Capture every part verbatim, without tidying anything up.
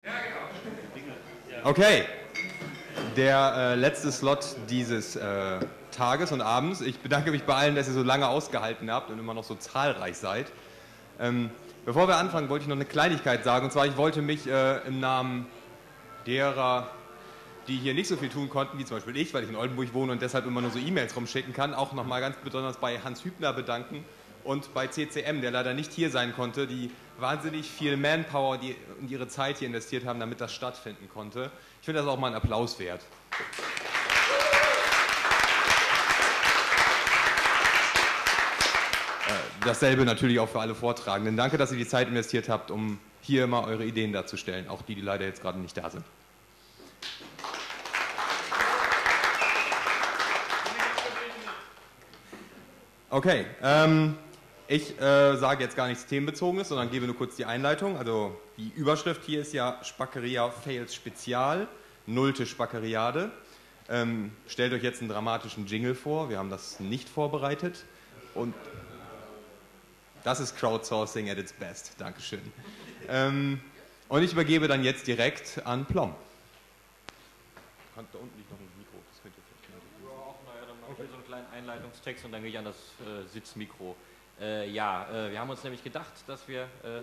Okay, der äh, letzte Slot dieses äh, Tages und Abends. Ich bedanke mich bei allen, dass ihr so lange ausgehalten habt und immer noch so zahlreich seid. Ähm, bevor wir anfangen, wollte ich noch eine Kleinigkeit sagen. Und zwar, ich wollte mich äh, im Namen derer, die hier nicht so viel tun konnten, wie zum Beispiel ich, weil ich in Oldenburg wohne und deshalb immer nur so E-Mails rumschicken kann, auch nochmal ganz besonders bei Hans Hübner bedanken und bei C C M, der leider nicht hier sein konnte, die wahnsinnig viel Manpower die, und ihre Zeit hier investiert haben, damit das stattfinden konnte. Ich finde das auch mal einen Applaus wert. Dasselbe natürlich auch für alle Vortragenden. Danke, dass ihr die Zeit investiert habt, um hier mal eure Ideen darzustellen, auch die, die leider jetzt gerade nicht da sind. Okay, ähm, ich äh, sage jetzt gar nichts Themenbezogenes, sondern gebe nur kurz die Einleitung. Also die Überschrift hier ist ja Spackeria Fails Spezial, nullte Spackeriade. Ähm, stellt euch jetzt einen dramatischen Jingle vor, wir haben das nicht vorbereitet. Und das ist Crowdsourcing at its best. Dankeschön. Ähm, und ich übergebe dann jetzt direkt an Plom. Da unten liegt noch ein Mikro, das könnt ihr vielleicht mal. Ja, auch, naja, dann mache ich hier so einen kleinen Einleitungstext und dann gehe ich an das äh, Sitzmikro. Äh, ja, äh, wir haben uns nämlich gedacht, dass wir... Äh,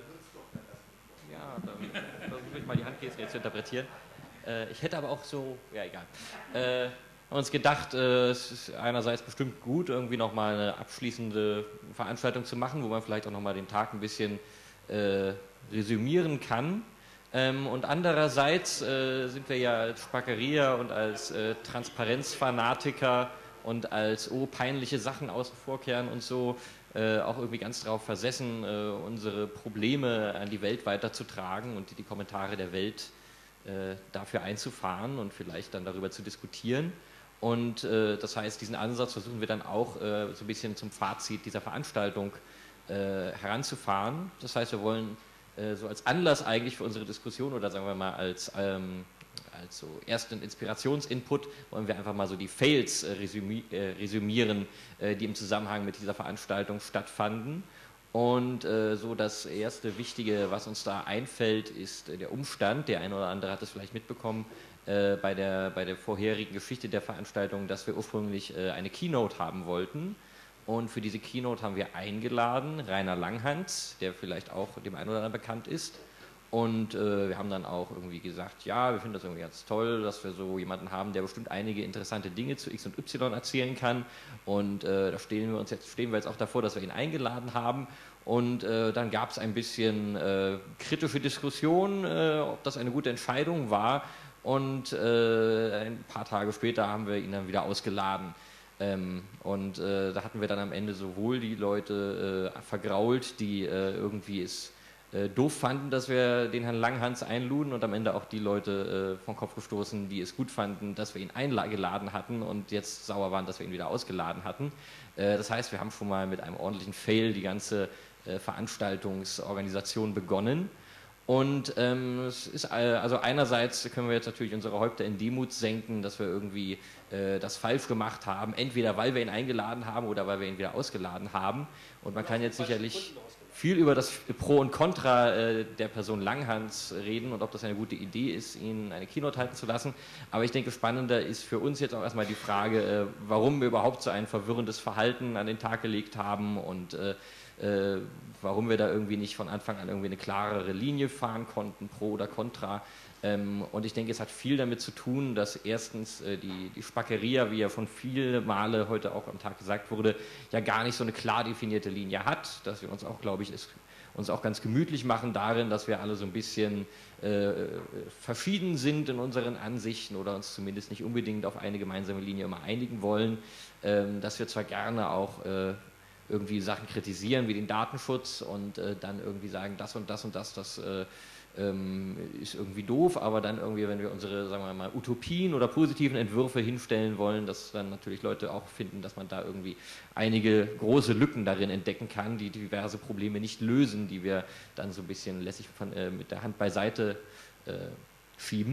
ja, dann versuche ich mal die Handgesten jetzt zu interpretieren. Äh, ich hätte aber auch so... Ja, egal. Äh, Wir haben uns gedacht, äh, es ist einerseits bestimmt gut, irgendwie nochmal eine abschließende Veranstaltung zu machen, wo man vielleicht auch nochmal den Tag ein bisschen äh, resümieren kann. Ähm, und andererseits äh, sind wir ja als Spackeria und als äh, Transparenzfanatiker und als oh, peinliche Sachen außen vor kehren und so äh, auch irgendwie ganz darauf versessen, äh, unsere Probleme an die Welt weiterzutragen und die, die Kommentare der Welt äh, dafür einzufahren und vielleicht dann darüber zu diskutieren. Und äh, das heißt, diesen Ansatz versuchen wir dann auch äh, so ein bisschen zum Fazit dieser Veranstaltung äh, heranzufahren. Das heißt, wir wollen äh, so als Anlass eigentlich für unsere Diskussion oder sagen wir mal als, ähm, als so ersten Inspirationsinput wollen wir einfach mal so die Fails äh, resümi äh, resümieren, äh, die im Zusammenhang mit dieser Veranstaltung stattfanden. Und äh, so das erste Wichtige, was uns da einfällt, ist äh, der Umstand, der eine oder andere hat es vielleicht mitbekommen, äh, bei, der, bei der vorherigen Geschichte der Veranstaltung, dass wir ursprünglich äh, eine Keynote haben wollten. Und für diese Keynote haben wir eingeladen Rainer Langhans, der vielleicht auch dem einen oder anderen bekannt ist. Und äh, wir haben dann auch irgendwie gesagt, ja, wir finden das irgendwie ganz toll, dass wir so jemanden haben, der bestimmt einige interessante Dinge zu X und Y erzählen kann. Und äh, da stehen wir uns jetzt, stehen wir jetzt auch davor, dass wir ihn eingeladen haben. Und äh, dann gab es ein bisschen äh, kritische Diskussion, äh, ob das eine gute Entscheidung war. Und äh, ein paar Tage später haben wir ihn dann wieder ausgeladen. Ähm, und äh, da hatten wir dann am Ende sowohl die Leute äh, vergrault, die äh, irgendwie es äh, doof fanden, dass wir den Herrn Langhans einluden, und am Ende auch die Leute äh, vom Kopf gestoßen, die es gut fanden, dass wir ihn eingeladen hatten und jetzt sauer waren, dass wir ihn wieder ausgeladen hatten. Äh, das heißt, wir haben schon mal mit einem ordentlichen Fail die ganze äh, Veranstaltungsorganisation begonnen. Und ähm, es ist, äh, also einerseits können wir jetzt natürlich unsere Häupter in Demut senken, dass wir irgendwie äh, das falsch gemacht haben, entweder weil wir ihn eingeladen haben oder weil wir ihn wieder ausgeladen haben. Und man kann jetzt sicherlich viel über das Pro und Contra äh, der Person Langhans reden und ob das eine gute Idee ist, ihn eine Keynote halten zu lassen. Aber ich denke, spannender ist für uns jetzt auch erstmal die Frage, äh, warum wir überhaupt so ein verwirrendes Verhalten an den Tag gelegt haben und äh, äh, warum wir da irgendwie nicht von Anfang an irgendwie eine klarere Linie fahren konnten, pro oder contra. Ähm, und ich denke, es hat viel damit zu tun, dass erstens äh, die, die Spackeria, wie ja schon viele Male heute auch am Tag gesagt wurde, ja gar nicht so eine klar definierte Linie hat, dass wir uns auch, glaube ich, ist, uns auch ganz gemütlich machen darin, dass wir alle so ein bisschen äh, verschieden sind in unseren Ansichten oder uns zumindest nicht unbedingt auf eine gemeinsame Linie immer einigen wollen, ähm, dass wir zwar gerne auch äh, irgendwie Sachen kritisieren wie den Datenschutz und äh, dann irgendwie sagen, das und das und das, das äh, ähm, ist irgendwie doof, aber dann irgendwie, wenn wir unsere, sagen wir mal, Utopien oder positiven Entwürfe hinstellen wollen, dass dann natürlich Leute auch finden, dass man da irgendwie einige große Lücken darin entdecken kann, die diverse Probleme nicht lösen, die wir dann so ein bisschen lässig von, äh, mit der Hand beiseite äh, schieben.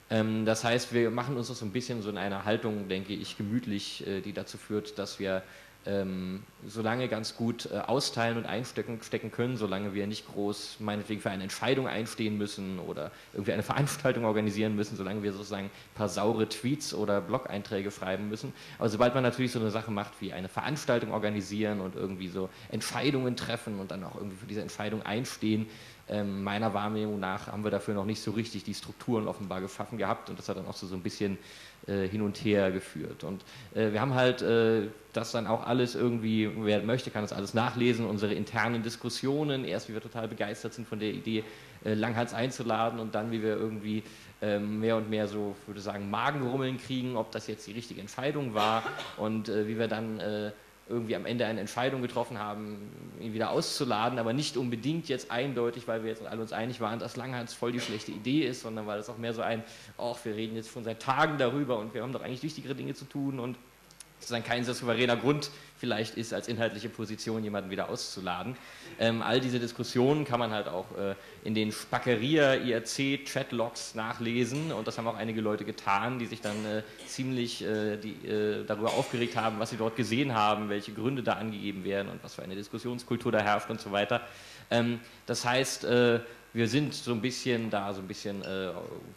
Ähm, das heißt, wir machen uns das so ein bisschen so in einer Haltung, denke ich, gemütlich, äh, die dazu führt, dass wir ähm, solange ganz gut äh, austeilen und einstecken stecken können, solange wir nicht groß meinetwegen für eine Entscheidung einstehen müssen oder irgendwie eine Veranstaltung organisieren müssen, solange wir sozusagen ein paar saure Tweets oder Blog-Einträge schreiben müssen. Aber sobald man natürlich so eine Sache macht wie eine Veranstaltung organisieren und irgendwie so Entscheidungen treffen und dann auch irgendwie für diese Entscheidung einstehen, ähm, meiner Wahrnehmung nach haben wir dafür noch nicht so richtig die Strukturen offenbar geschaffen gehabt und das hat dann auch so, so ein bisschen äh, hin und her geführt. Und äh, wir haben halt äh, das dann auch alles irgendwie, wer möchte, kann das alles nachlesen, unsere internen Diskussionen, erst wie wir total begeistert sind von der Idee, äh, Langhans einzuladen und dann wie wir irgendwie ähm, mehr und mehr so, ich würde sagen, Magenrummeln kriegen, ob das jetzt die richtige Entscheidung war und äh, wie wir dann äh, irgendwie am Ende eine Entscheidung getroffen haben, ihn wieder auszuladen, aber nicht unbedingt jetzt eindeutig, weil wir jetzt alle uns einig waren, dass Langhans voll die schlechte Idee ist, sondern weil es auch mehr so ein, ach, wir reden jetzt schon seit Tagen darüber und wir haben doch eigentlich wichtigere Dinge zu tun und es dann kein sehr souveräner Grund vielleicht ist, als inhaltliche Position jemanden wieder auszuladen. Ähm, all diese Diskussionen kann man halt auch äh, in den Spackeria I R C Chatlogs nachlesen und das haben auch einige Leute getan, die sich dann äh, ziemlich äh, die, äh, darüber aufgeregt haben, was sie dort gesehen haben, welche Gründe da angegeben werden und was für eine Diskussionskultur da herrscht und so weiter. Ähm, das heißt, äh, wir sind so ein bisschen da, so ein bisschen, äh,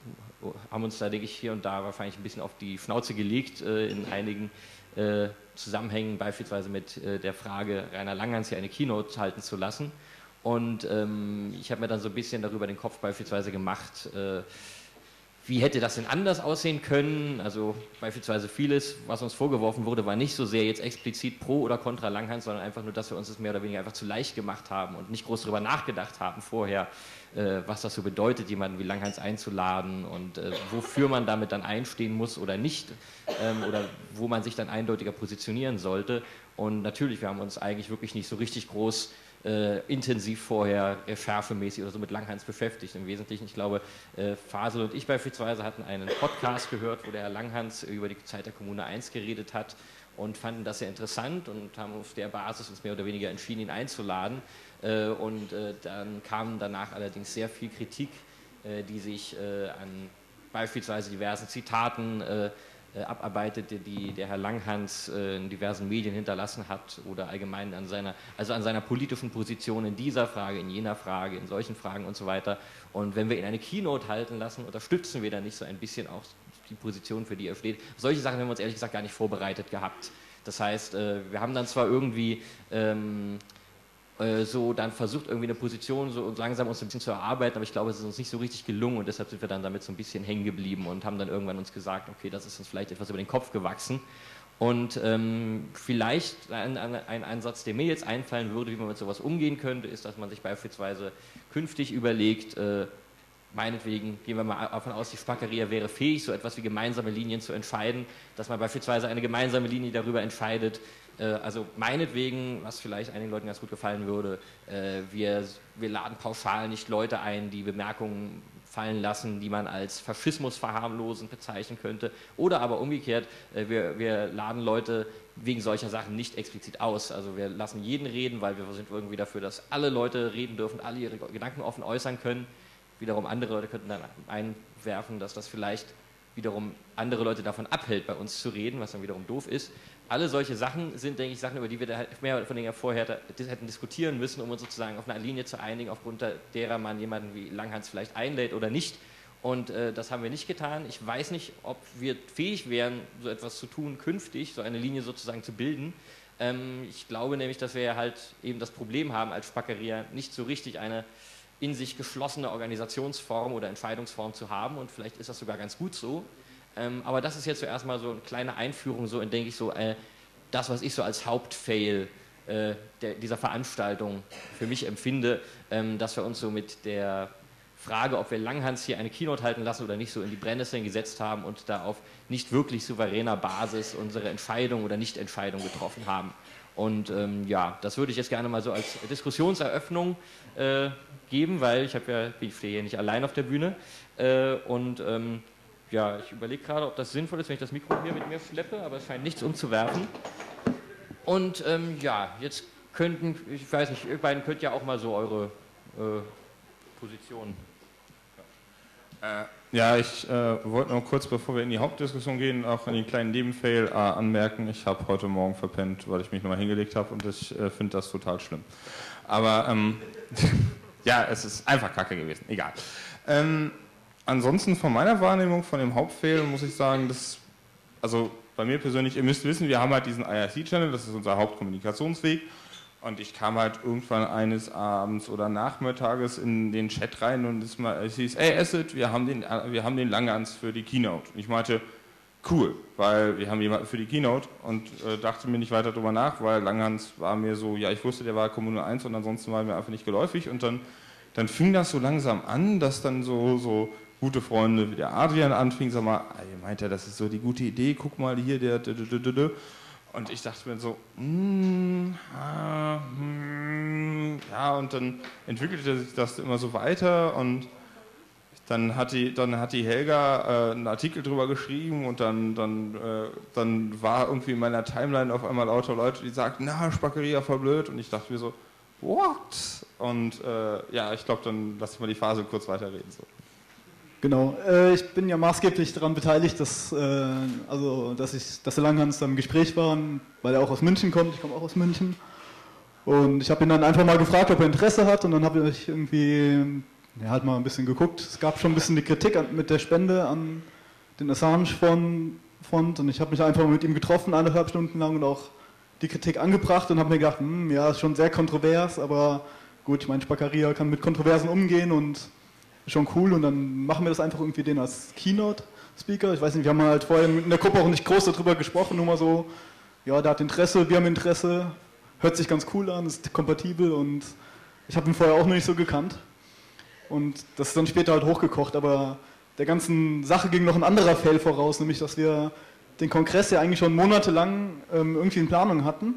haben uns da, denke ich, hier und da wahrscheinlich ein bisschen auf die Schnauze gelegt äh, in einigen Äh, Zusammenhängen, beispielsweise mit äh, der Frage, Rainer Langhans hier eine Keynote halten zu lassen. Und ähm, ich habe mir dann so ein bisschen darüber den Kopf beispielsweise gemacht, äh, wie hätte das denn anders aussehen können? Also beispielsweise vieles, was uns vorgeworfen wurde, war nicht so sehr jetzt explizit pro oder contra Langhans, sondern einfach nur, dass wir uns das mehr oder weniger einfach zu leicht gemacht haben und nicht groß darüber nachgedacht haben vorher, äh, was das so bedeutet, jemanden wie Langhans einzuladen und äh, wofür man damit dann einstehen muss oder nicht ähm, oder wo man sich dann eindeutiger positionieren sollte. Und natürlich, wir haben uns eigentlich wirklich nicht so richtig groß Äh, intensiv vorher recherchemäßig oder so mit Langhans beschäftigt. Im Wesentlichen, ich glaube, äh, Fasel und ich beispielsweise hatten einen Podcast gehört, wo der Herr Langhans über die Zeit der Kommune eins geredet hat und fanden das sehr interessant und haben auf der Basis uns mehr oder weniger entschieden, ihn einzuladen. Äh, und äh, dann kam danach allerdings sehr viel Kritik, äh, die sich äh, an beispielsweise diversen Zitaten äh, abarbeitete, die der Herr Langhans äh, in diversen Medien hinterlassen hat oder allgemein an seiner, also an seiner politischen Position in dieser Frage, in jener Frage, in solchen Fragen und so weiter. Und wenn wir ihn eine Keynote halten lassen, unterstützen wir dann nicht so ein bisschen auch die Position, für die er steht. Solche Sachen haben wir uns ehrlich gesagt gar nicht vorbereitet gehabt. Das heißt, äh, wir haben dann zwar irgendwie ähm, so dann versucht, irgendwie eine Position so langsam uns ein bisschen zu erarbeiten, aber ich glaube, es ist uns nicht so richtig gelungen und deshalb sind wir dann damit so ein bisschen hängen geblieben und haben dann irgendwann uns gesagt, okay, das ist uns vielleicht etwas über den Kopf gewachsen und ähm, vielleicht ein, ein Ansatz, der mir jetzt einfallen würde, wie man mit sowas umgehen könnte, ist, dass man sich beispielsweise künftig überlegt, äh, meinetwegen, gehen wir mal davon aus, die Spackeria wäre fähig, so etwas wie gemeinsame Linien zu entscheiden, dass man beispielsweise eine gemeinsame Linie darüber entscheidet, äh, also meinetwegen, was vielleicht einigen Leuten ganz gut gefallen würde, äh, wir, wir laden pauschal nicht Leute ein, die Bemerkungen fallen lassen, die man als Faschismus verharmlosend bezeichnen könnte, oder aber umgekehrt, äh, wir, wir laden Leute wegen solcher Sachen nicht explizit aus, also wir lassen jeden reden, weil wir sind irgendwie dafür, dass alle Leute reden dürfen, alle ihre Gedanken offen äußern können. Wiederum andere Leute könnten dann einwerfen, dass das vielleicht wiederum andere Leute davon abhält, bei uns zu reden, was dann wiederum doof ist. Alle solche Sachen sind, denke ich, Sachen, über die wir da mehr von denen vorher hätten diskutieren müssen, um uns sozusagen auf eine Linie zu einigen, aufgrund derer man jemanden wie Langhans vielleicht einlädt oder nicht. Und äh, das haben wir nicht getan. Ich weiß nicht, ob wir fähig wären, so etwas zu tun, künftig, so eine Linie sozusagen zu bilden. Ähm, ich glaube nämlich, dass wir halt eben das Problem haben, als Spackeria nicht so richtig eine in sich geschlossene Organisationsform oder Entscheidungsform zu haben und vielleicht ist das sogar ganz gut so. Ähm, aber das ist jetzt zuerst mal so eine kleine Einführung, so in, denke ich, so äh, das, was ich so als Hauptfail äh, der, dieser Veranstaltung für mich empfinde, ähm, dass wir uns so mit der Frage, ob wir Langhans hier eine Keynote halten lassen oder nicht, so in die Brennnesseln gesetzt haben und da auf nicht wirklich souveräner Basis unsere Entscheidung oder Nichtentscheidung getroffen haben. Und ähm, ja, das würde ich jetzt gerne mal so als Diskussionseröffnung äh, geben, weil ich habe ja, ich stehe hier nicht allein auf der Bühne. Äh, und ähm, ja, ich überlege gerade, ob das sinnvoll ist, wenn ich das Mikro hier mit mir schleppe, aber es scheint nichts umzuwerfen. Und ähm, ja, jetzt könnten, ich weiß nicht, ihr beiden könnt ja auch mal so eure äh, Position. Äh, ja, ich äh, wollte noch kurz, bevor wir in die Hauptdiskussion gehen, auch einen kleinen Nebenfail äh, anmerken. Ich habe heute Morgen verpennt, weil ich mich nochmal hingelegt habe und ich äh, finde das total schlimm. Aber ähm, ja, es ist einfach kacke gewesen, egal. Ähm, ansonsten von meiner Wahrnehmung, von dem Hauptfail, muss ich sagen, dass, also bei mir persönlich, ihr müsst wissen, wir haben halt diesen I R C-Channel, das ist unser Hauptkommunikationsweg. Und ich kam halt irgendwann eines Abends oder Nachmittages in den Chat rein und es, mal, es hieß, ey Acid, wir haben den, wir haben den Langhans für die Keynote. Und ich meinte, cool, weil wir haben jemanden für die Keynote und äh, dachte mir nicht weiter drüber nach, weil Langhans war mir so, ja ich wusste, der war Kommune eins und ansonsten war mir einfach nicht geläufig. Und dann, dann fing das so langsam an, dass dann so, so gute Freunde wie der Adrian anfingen, sag mal, ey, meint er, das ist so die gute Idee, guck mal hier, der... Und ich dachte mir so, mm, ah, mm, ja, und dann entwickelte sich das immer so weiter und dann hat die, dann hat die Helga äh, einen Artikel drüber geschrieben und dann, dann, äh, dann war irgendwie in meiner Timeline auf einmal lauter Leute, die sagten, na, Spackeria voll blöd und ich dachte mir so, what? Und äh, ja, ich glaube, dann lass ich mal die Phase kurz weiterreden. So. Genau, äh, ich bin ja maßgeblich daran beteiligt, dass, äh, also, dass, ich, dass der Langhans da im Gespräch war, weil er auch aus München kommt, ich komme auch aus München. Und ich habe ihn dann einfach mal gefragt, ob er Interesse hat und dann habe ich irgendwie ja, halt mal ein bisschen geguckt. Es gab schon ein bisschen die Kritik an, mit der Spende an den Assange-Fond und ich habe mich einfach mit ihm getroffen, eineinhalb Stunden lang und auch die Kritik angebracht und habe mir gedacht, hm, ja, ist schon sehr kontrovers, aber gut, ich meine, Spackeria kann mit Kontroversen umgehen und schon cool und dann machen wir das einfach irgendwie den als Keynote-Speaker. Ich weiß nicht, wir haben halt vorher in der Gruppe auch nicht groß darüber gesprochen, nur mal so, ja, der hat Interesse, wir haben Interesse, hört sich ganz cool an, ist kompatibel und ich habe ihn vorher auch noch nicht so gekannt. Und das ist dann später halt hochgekocht, aber der ganzen Sache ging noch ein anderer Fail voraus, nämlich dass wir den Kongress ja eigentlich schon monatelang ähm, irgendwie in Planung hatten.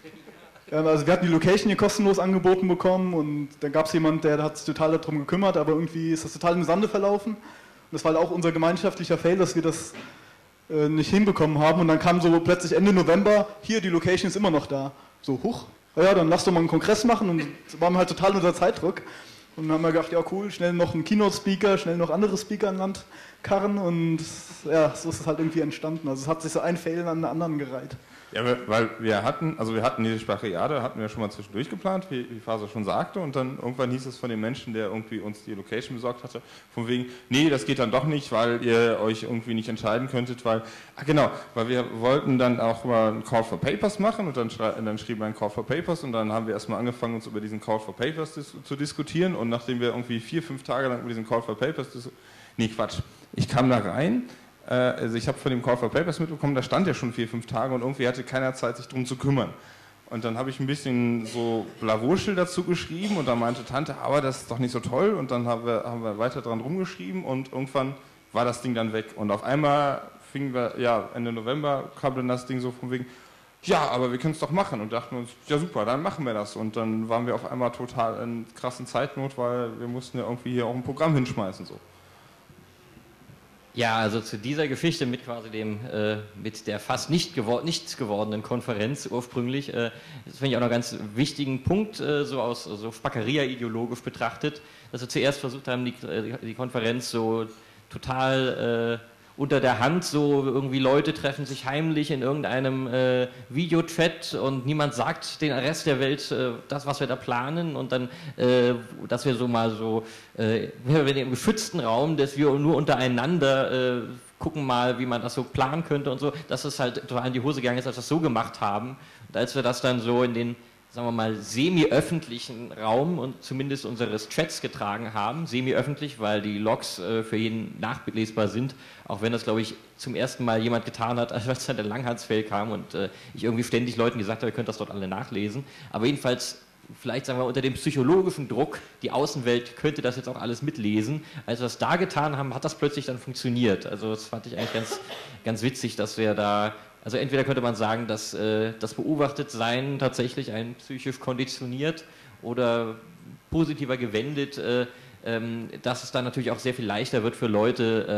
Also wir hatten die Location hier kostenlos angeboten bekommen und dann gab es jemanden, der hat sich total darum gekümmert, aber irgendwie ist das total im Sande verlaufen. Und das war halt auch unser gemeinschaftlicher Fail, dass wir das äh, nicht hinbekommen haben. Und dann kam so plötzlich Ende November, hier, die Location ist immer noch da. So, huch, ja, dann lass doch mal einen Kongress machen und waren wir halt total unter Zeitdruck. Und dann haben wir gedacht, ja cool, schnell noch einen Keynote-Speaker, schnell noch andere Speaker an Land karren und ja, so ist es halt irgendwie entstanden. Also es hat sich so ein Fail an den anderen gereiht. Ja, weil wir hatten, also wir hatten diese Spacheriade, hatten wir schon mal zwischendurch geplant, wie die Faser schon sagte, und dann irgendwann hieß es von dem Menschen, der irgendwie uns die Location besorgt hatte, von wegen, nee, das geht dann doch nicht, weil ihr euch irgendwie nicht entscheiden könntet, weil, ah genau, weil wir wollten dann auch mal einen Call for Papers machen und dann, dann schrieben wir einen Call for Papers und dann haben wir erstmal angefangen, uns über diesen Call for Papers dis zu diskutieren und nachdem wir irgendwie vier, fünf Tage lang über diesen Call for Papers, nee, Quatsch, ich kam da rein. Also ich habe von dem Call for Papers mitbekommen, da stand ja schon vier, fünf Tage und irgendwie hatte keiner Zeit, sich darum zu kümmern. Und dann habe ich ein bisschen so Blavurschel dazu geschrieben und dann meinte Tante, aber das ist doch nicht so toll. Und dann haben wir, haben wir weiter dran rumgeschrieben und irgendwann war das Ding dann weg. Und auf einmal fingen wir, ja, Ende November kam dann das Ding so von wegen, ja, aber wir können es doch machen. Und dachten uns, ja super, dann machen wir das. Und dann waren wir auf einmal total in krassen Zeitnot, weil wir mussten ja irgendwie hier auch ein Programm hinschmeißen. So. Ja, also zu dieser Geschichte mit quasi dem, äh, mit der fast nicht gewor nichts gewordenen Konferenz ursprünglich, äh, das finde ich auch noch einen ganz wichtigen Punkt, äh, so aus so Spackeria-ideologisch betrachtet, dass wir zuerst versucht haben, die, die Konferenz so total äh, unter der Hand, so irgendwie Leute treffen sich heimlich in irgendeinem äh, Videochat und niemand sagt den Rest der Welt äh, das, was wir da planen und dann, äh, dass wir so mal so, äh, wir sind im geschützten Raum, dass wir nur untereinander äh, gucken mal, wie man das so planen könnte und so, dass es halt total in die Hose gegangen ist, als wir das so gemacht haben und als wir das dann so in den, sagen wir mal, semi-öffentlichen Raum und zumindest unseres Chats getragen haben. Semi-öffentlich, weil die Logs äh, für jeden nachlesbar sind, auch wenn das, glaube ich, zum ersten Mal jemand getan hat, als dann der Langhans-Fail kam und äh, ich irgendwie ständig Leuten gesagt habe, ihr könnt das dort alle nachlesen. Aber jedenfalls, vielleicht sagen wir unter dem psychologischen Druck, die Außenwelt könnte das jetzt auch alles mitlesen. Als wir es da getan haben, hat das plötzlich dann funktioniert. Also das fand ich eigentlich ganz, ganz witzig, dass wir da... Also entweder könnte man sagen, dass äh, das Beobachtetsein tatsächlich einen psychisch konditioniert oder positiver gewendet, äh, ähm, dass es dann natürlich auch sehr viel leichter wird für Leute, ähm,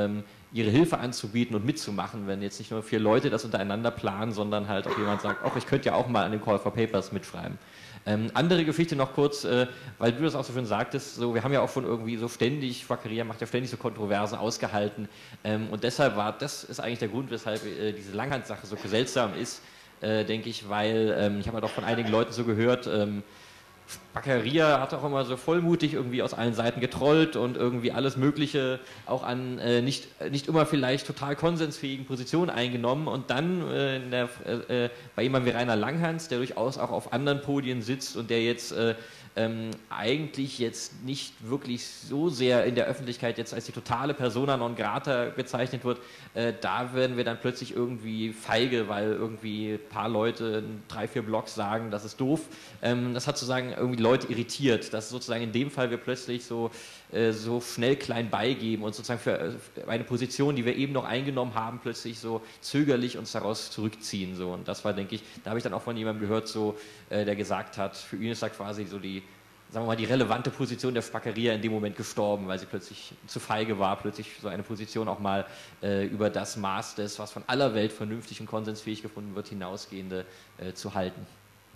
ihre Hilfe anzubieten und mitzumachen, wenn jetzt nicht nur vier Leute das untereinander planen, sondern halt auch jemand sagt, ach, ich könnte ja auch mal an dem Call for Papers mitschreiben. Ähm, andere Geschichte noch kurz, äh, weil du das auch so schön sagtest, so, wir haben ja auch schon irgendwie so ständig, Wakaria macht ja ständig so Kontroversen ausgehalten, ähm, und deshalb war, das ist eigentlich der Grund, weshalb äh, diese Langhand-Sache so seltsam ist, äh, denke ich, weil ähm, ich habe halt auch von einigen Leuten so gehört, ähm, Wakaria hat auch immer so vollmutig irgendwie aus allen Seiten getrollt und irgendwie alles Mögliche auch an äh, nicht, nicht immer vielleicht total konsensfähigen Positionen eingenommen und dann äh, in der, äh, bei jemandem wie Rainer Langhans, der durchaus auch auf anderen Podien sitzt und der jetzt äh, ähm, eigentlich jetzt nicht wirklich so sehr in der Öffentlichkeit jetzt als die totale Persona non grata bezeichnet wird, äh, da werden wir dann plötzlich irgendwie feige, weil irgendwie ein paar Leute in drei, vier Blogs sagen, das ist doof. Ähm, das hat sozusagen irgendwie Leute irritiert, dass sozusagen in dem Fall wir plötzlich so, äh, so schnell klein beigeben und sozusagen für, für eine Position, die wir eben noch eingenommen haben, plötzlich so zögerlich uns daraus zurückziehen. So. Und das war, denke ich, da habe ich dann auch von jemandem gehört, so, äh, der gesagt hat, für ihn ist da quasi so die, sagen wir mal, die relevante Position der Wakaria in dem Moment gestorben, weil sie plötzlich zu feige war, plötzlich so eine Position auch mal äh, über das Maß des, was von aller Welt vernünftig und konsensfähig gefunden wird, hinausgehende äh, zu halten.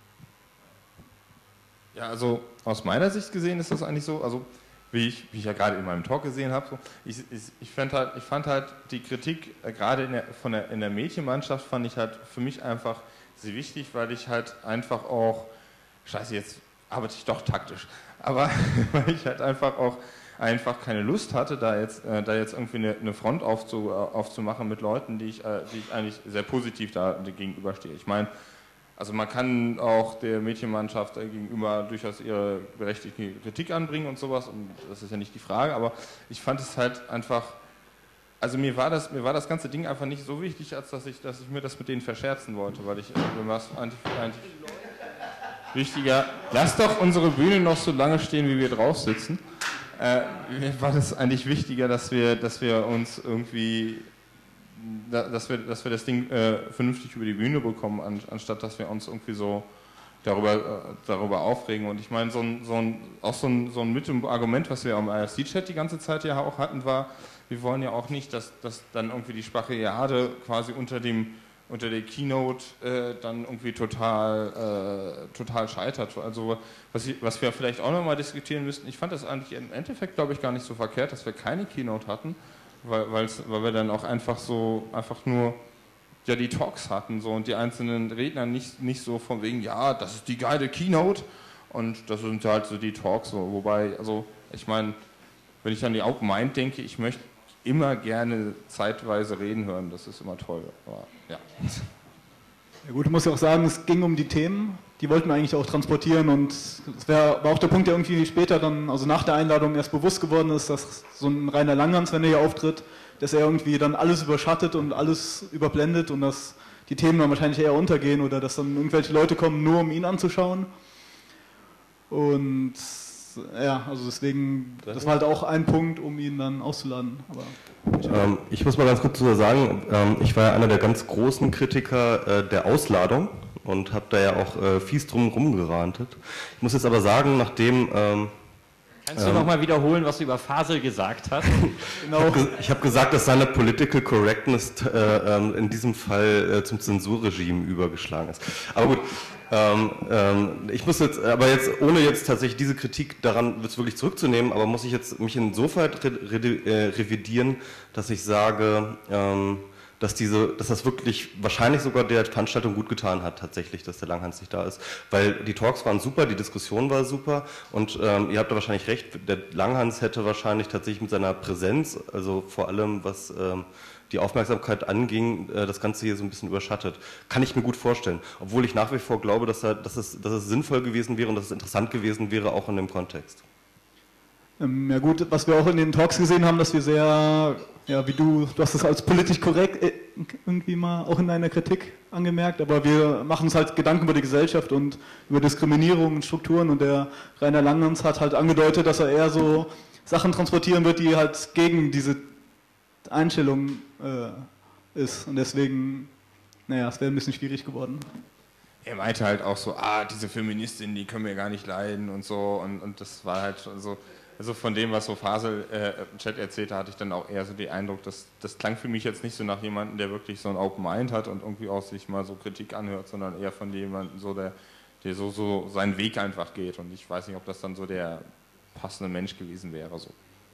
Ja, also aus meiner Sicht gesehen ist das eigentlich so, also wie ich, wie ich ja gerade in meinem Talk gesehen habe, so, ich, ich, ich, fand halt, ich fand halt die Kritik äh, gerade in der, von der, in der Mädchenmannschaft fand ich halt für mich einfach sehr wichtig, weil ich halt einfach auch, scheiße, jetzt arbeite ich doch taktisch, aber weil ich halt einfach auch einfach keine Lust hatte, da jetzt, äh, da jetzt irgendwie eine, eine Front aufzu, äh, aufzumachen mit Leuten, die ich, äh, die ich eigentlich sehr positiv da gegenüberstehe. Ich meine, also man kann auch der Mädchenmannschaft gegenüber durchaus ihre berechtigte Kritik anbringen und sowas, und das ist ja nicht die Frage, aber ich fand es halt einfach, also mir war das, mir war das ganze Ding einfach nicht so wichtig, als dass ich, dass ich mir das mit denen verscherzen wollte, weil ich, mir war es eigentlich, eigentlich wichtiger, lass doch unsere Bühne noch so lange stehen, wie wir drauf sitzen, äh, mir war das eigentlich wichtiger, dass wir, dass wir uns irgendwie Dass wir, dass wir das Ding äh, vernünftig über die Bühne bekommen, an, anstatt dass wir uns irgendwie so darüber, äh, darüber aufregen. Und ich meine, so ein, so ein, auch so ein, so ein mit dem Argument, was wir am I R C-Chat die ganze Zeit ja auch hatten, war, wir wollen ja auch nicht, dass, dass dann irgendwie die Sparriade quasi unter, dem, unter der Keynote äh, dann irgendwie total, äh, total scheitert. Also was, ich, was wir vielleicht auch nochmal diskutieren müssten, ich fand das eigentlich im Endeffekt, glaube ich, gar nicht so verkehrt, dass wir keine Keynote hatten, Weil, weil wir dann auch einfach so, einfach nur ja, die Talks hatten so, und die einzelnen Redner nicht, nicht so von wegen, ja, das ist die geile Keynote und das sind halt so die Talks, so. Wobei, also ich meine, wenn ich an die Open Mind denke, ich möchte immer gerne zeitweise reden hören, das ist immer toll, aber ja. Ja gut, du musst ja auch sagen, es ging um die Themen, die wollten wir eigentlich auch transportieren, und das wär, war auch der Punkt, der irgendwie später dann, also nach der Einladung erst bewusst geworden ist, dass so ein Rainer Langhans, wenn er hier auftritt, dass er irgendwie dann alles überschattet und alles überblendet und dass die Themen dann wahrscheinlich eher untergehen oder dass dann irgendwelche Leute kommen, nur um ihn anzuschauen. Und ja, also deswegen, das war halt auch ein Punkt, um ihn dann auszuladen. Aber ähm, ich muss mal ganz kurz sagen, ähm, ich war ja einer der ganz großen Kritiker äh, der Ausladung und habe da ja auch äh, fies drum rumgerantet. Ich muss jetzt aber sagen, nachdem... Ähm, Kannst du ähm, nochmal wiederholen, was du über Fasel gesagt hast? Genau. Ich habe ge hab gesagt, dass seine Political Correctness äh, ähm, in diesem Fall äh, zum Zensurregime übergeschlagen ist. Aber gut, ähm, ähm, ich muss jetzt, aber jetzt, ohne jetzt tatsächlich diese Kritik daran wirklich zurückzunehmen, aber muss ich jetzt mich insofern re re äh, revidieren, dass ich sage, ähm, dass, diese, dass das wirklich wahrscheinlich sogar der Veranstaltung gut getan hat, tatsächlich, dass der Langhans nicht da ist. Weil die Talks waren super, die Diskussion war super, und ähm, ihr habt da wahrscheinlich recht, der Langhans hätte wahrscheinlich tatsächlich mit seiner Präsenz, also vor allem was ähm, die Aufmerksamkeit anging, äh, das Ganze hier so ein bisschen überschattet. Kann ich mir gut vorstellen. Obwohl ich nach wie vor glaube, dass, er, dass, es, dass es sinnvoll gewesen wäre und dass es interessant gewesen wäre, auch in dem Kontext. Ja gut, was wir auch in den Talks gesehen haben, dass wir sehr, ja wie du, du hast es als politisch korrekt irgendwie mal auch in deiner Kritik angemerkt, aber wir machen uns halt Gedanken über die Gesellschaft und über Diskriminierung und Strukturen, und der Rainer Langhans hat halt angedeutet, dass er eher so Sachen transportieren wird, die halt gegen diese Einstellung äh, ist, und deswegen, naja, es wäre ein bisschen schwierig geworden. Er meinte halt auch so, ah, diese Feministinnen, die können wir gar nicht leiden und so, und, und das war halt so, Also von dem, was so Fasel äh, im Chat erzählte, hatte ich dann auch eher so den Eindruck, dass das klang für mich jetzt nicht so nach jemandem, der wirklich so ein Open Mind hat und irgendwie auch sich mal so Kritik anhört, sondern eher von jemandem, so der, der so, so seinen Weg einfach geht. Und ich weiß nicht, ob das dann so der passende Mensch gewesen wäre. So.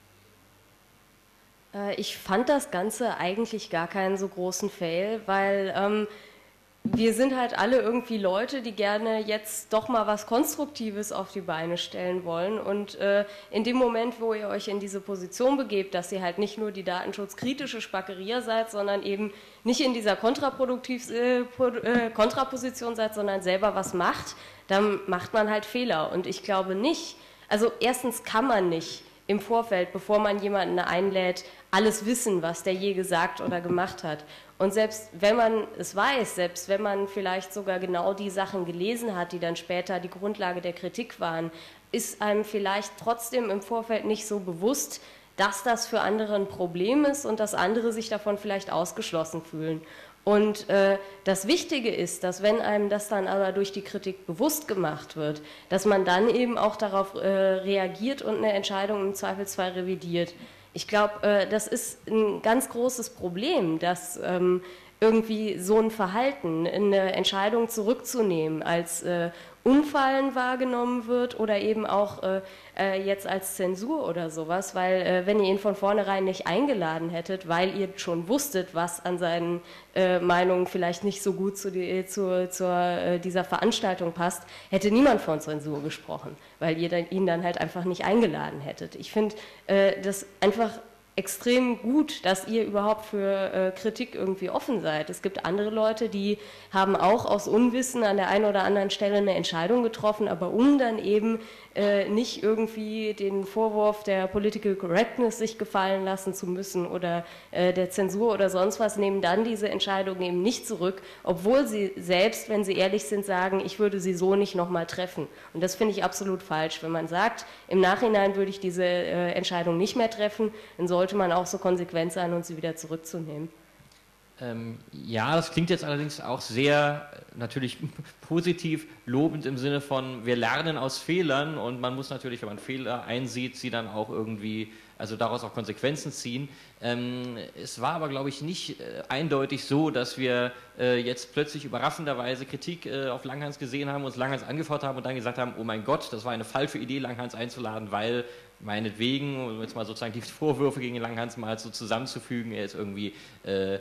Äh, ich fand das Ganze eigentlich gar keinen so großen Fail, weil ähm, wir sind halt alle irgendwie Leute, die gerne jetzt doch mal was Konstruktives auf die Beine stellen wollen und äh, in dem Moment, wo ihr euch in diese Position begebt, dass ihr halt nicht nur die datenschutzkritische Spackeria seid, sondern eben nicht in dieser kontraproduktiv, äh, äh, Kontraposition seid, sondern selber was macht, dann macht man halt Fehler und ich glaube nicht, also erstens kann man nicht im Vorfeld, bevor man jemanden einlädt, alles wissen, was der je gesagt oder gemacht hat. Und selbst wenn man es weiß, selbst wenn man vielleicht sogar genau die Sachen gelesen hat, die dann später die Grundlage der Kritik waren, ist einem vielleicht trotzdem im Vorfeld nicht so bewusst, dass das für andere ein Problem ist und dass andere sich davon vielleicht ausgeschlossen fühlen. Und äh, das Wichtige ist, dass wenn einem das dann aber durch die Kritik bewusst gemacht wird, dass man dann eben auch darauf äh, reagiert und eine Entscheidung im Zweifelsfall revidiert. Ich glaube, äh, das ist ein ganz großes Problem, dass ähm, irgendwie so ein Verhalten, eine Entscheidung zurückzunehmen, als äh, Unfallen wahrgenommen wird oder eben auch äh, äh, jetzt als Zensur oder sowas, weil äh, wenn ihr ihn von vornherein nicht eingeladen hättet, weil ihr schon wusstet, was an seinen äh, Meinungen vielleicht nicht so gut zu, die, zu, zu äh, dieser Veranstaltung passt, hätte niemand von Zensur gesprochen, weil ihr dann, ihn dann halt einfach nicht eingeladen hättet. Ich finde äh, das einfach extrem gut, dass ihr überhaupt für äh, Kritik irgendwie offen seid. Es gibt andere Leute, die haben auch aus Unwissen an der einen oder anderen Stelle eine Entscheidung getroffen, aber um dann eben äh, nicht irgendwie den Vorwurf der Political Correctness sich gefallen lassen zu müssen oder äh, der Zensur oder sonst was, nehmen dann diese Entscheidung eben nicht zurück, obwohl sie selbst, wenn sie ehrlich sind, sagen, ich würde sie so nicht nochmal treffen. Und das finde ich absolut falsch. Wenn man sagt, im Nachhinein würde ich diese äh, Entscheidung nicht mehr treffen, dann sollte man auch so konsequent sein und sie wieder zurückzunehmen. Ähm, ja, das klingt jetzt allerdings auch sehr äh, natürlich positiv, lobend im Sinne von, wir lernen aus Fehlern und man muss natürlich, wenn man Fehler einsieht, sie dann auch irgendwie, also daraus auch Konsequenzen ziehen. Ähm, es war aber, glaube ich, nicht äh, eindeutig so, dass wir äh, jetzt plötzlich überraschenderweise Kritik äh, auf Langhans gesehen haben, uns Langhans angefordert haben und dann gesagt haben, oh mein Gott, das war eine falsche Idee, Langhans einzuladen, weil meinetwegen, um jetzt mal sozusagen die Vorwürfe gegen Langhans mal so zusammenzufügen, er ist irgendwie äh,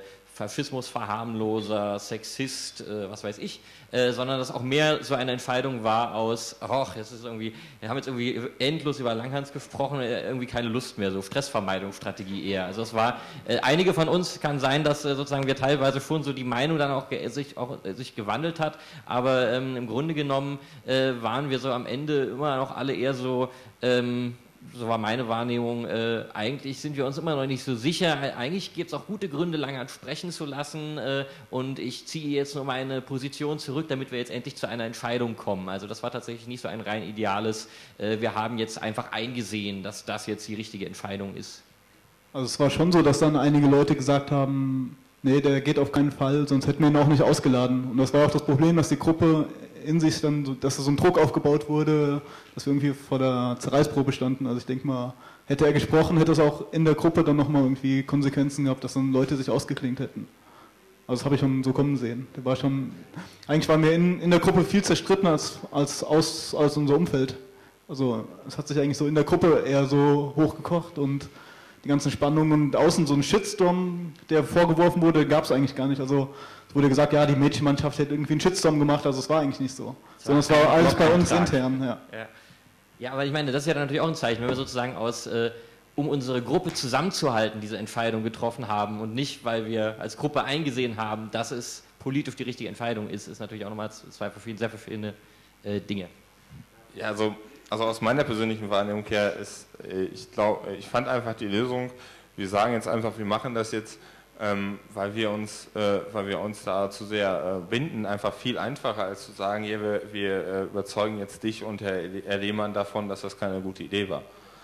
Faschismusverharmloser, Sexist, äh, was weiß ich, äh, sondern dass auch mehr so eine Entscheidung war aus, ach, jetzt ist irgendwie, wir haben jetzt irgendwie endlos über Langhans gesprochen, äh, irgendwie keine Lust mehr, so Stressvermeidungsstrategie eher. Also es war, äh, einige von uns kann sein, dass äh, sozusagen wir teilweise schon so die Meinung dann auch sich, auch, äh, sich gewandelt hat, aber ähm, im Grunde genommen äh, waren wir so am Ende immer noch alle eher so, ähm, so war meine Wahrnehmung, äh, eigentlich sind wir uns immer noch nicht so sicher, eigentlich gibt es auch gute Gründe, Langhans sprechen zu lassen äh, und ich ziehe jetzt nur meine Position zurück, damit wir jetzt endlich zu einer Entscheidung kommen. Also das war tatsächlich nicht so ein rein ideales, äh, wir haben jetzt einfach eingesehen, dass das jetzt die richtige Entscheidung ist. Also es war schon so, dass dann einige Leute gesagt haben, nee, der geht auf keinen Fall, sonst hätten wir ihn auch nicht ausgeladen. Und das war auch das Problem, dass die Gruppe in sich dann, dass so ein Druck aufgebaut wurde, dass wir irgendwie vor der Zerreißprobe standen. Also ich denke mal, hätte er gesprochen, hätte es auch in der Gruppe dann nochmal irgendwie Konsequenzen gehabt, dass dann Leute sich ausgeklinkt hätten. Also das habe ich schon so kommen sehen. Der war schon, eigentlich waren wir in, in der Gruppe viel zerstritten als, als aus, aus unser Umfeld. Also es hat sich eigentlich so in der Gruppe eher so hochgekocht und die ganzen Spannungen und außen so ein Shitstorm, der vorgeworfen wurde, gab es eigentlich gar nicht. Also es wurde gesagt, ja, die Mädchenmannschaft hätte irgendwie einen Shitstorm gemacht, also es war eigentlich nicht so. Das sondern es war alles bei uns intern. Ja. Ja. Ja, aber ich meine, das ist ja dann natürlich auch ein Zeichen, wenn wir sozusagen aus, äh, um unsere Gruppe zusammenzuhalten, diese Entscheidung getroffen haben und nicht, weil wir als Gruppe eingesehen haben, dass es politisch die richtige Entscheidung ist, ist natürlich auch nochmal zwei verschiedene, sehr verschiedene äh, Dinge. Ja, also, also aus meiner persönlichen Wahrnehmung her ist, ich glaube, ich fand einfach die Lösung, wir sagen jetzt einfach, wir machen das jetzt, ähm, weil wir uns, äh, weil wir uns da zu sehr äh, binden, einfach viel einfacher als zu sagen, ja, wir, wir äh, überzeugen jetzt dich und Herr, Herr Lehmann davon, dass das keine gute Idee war.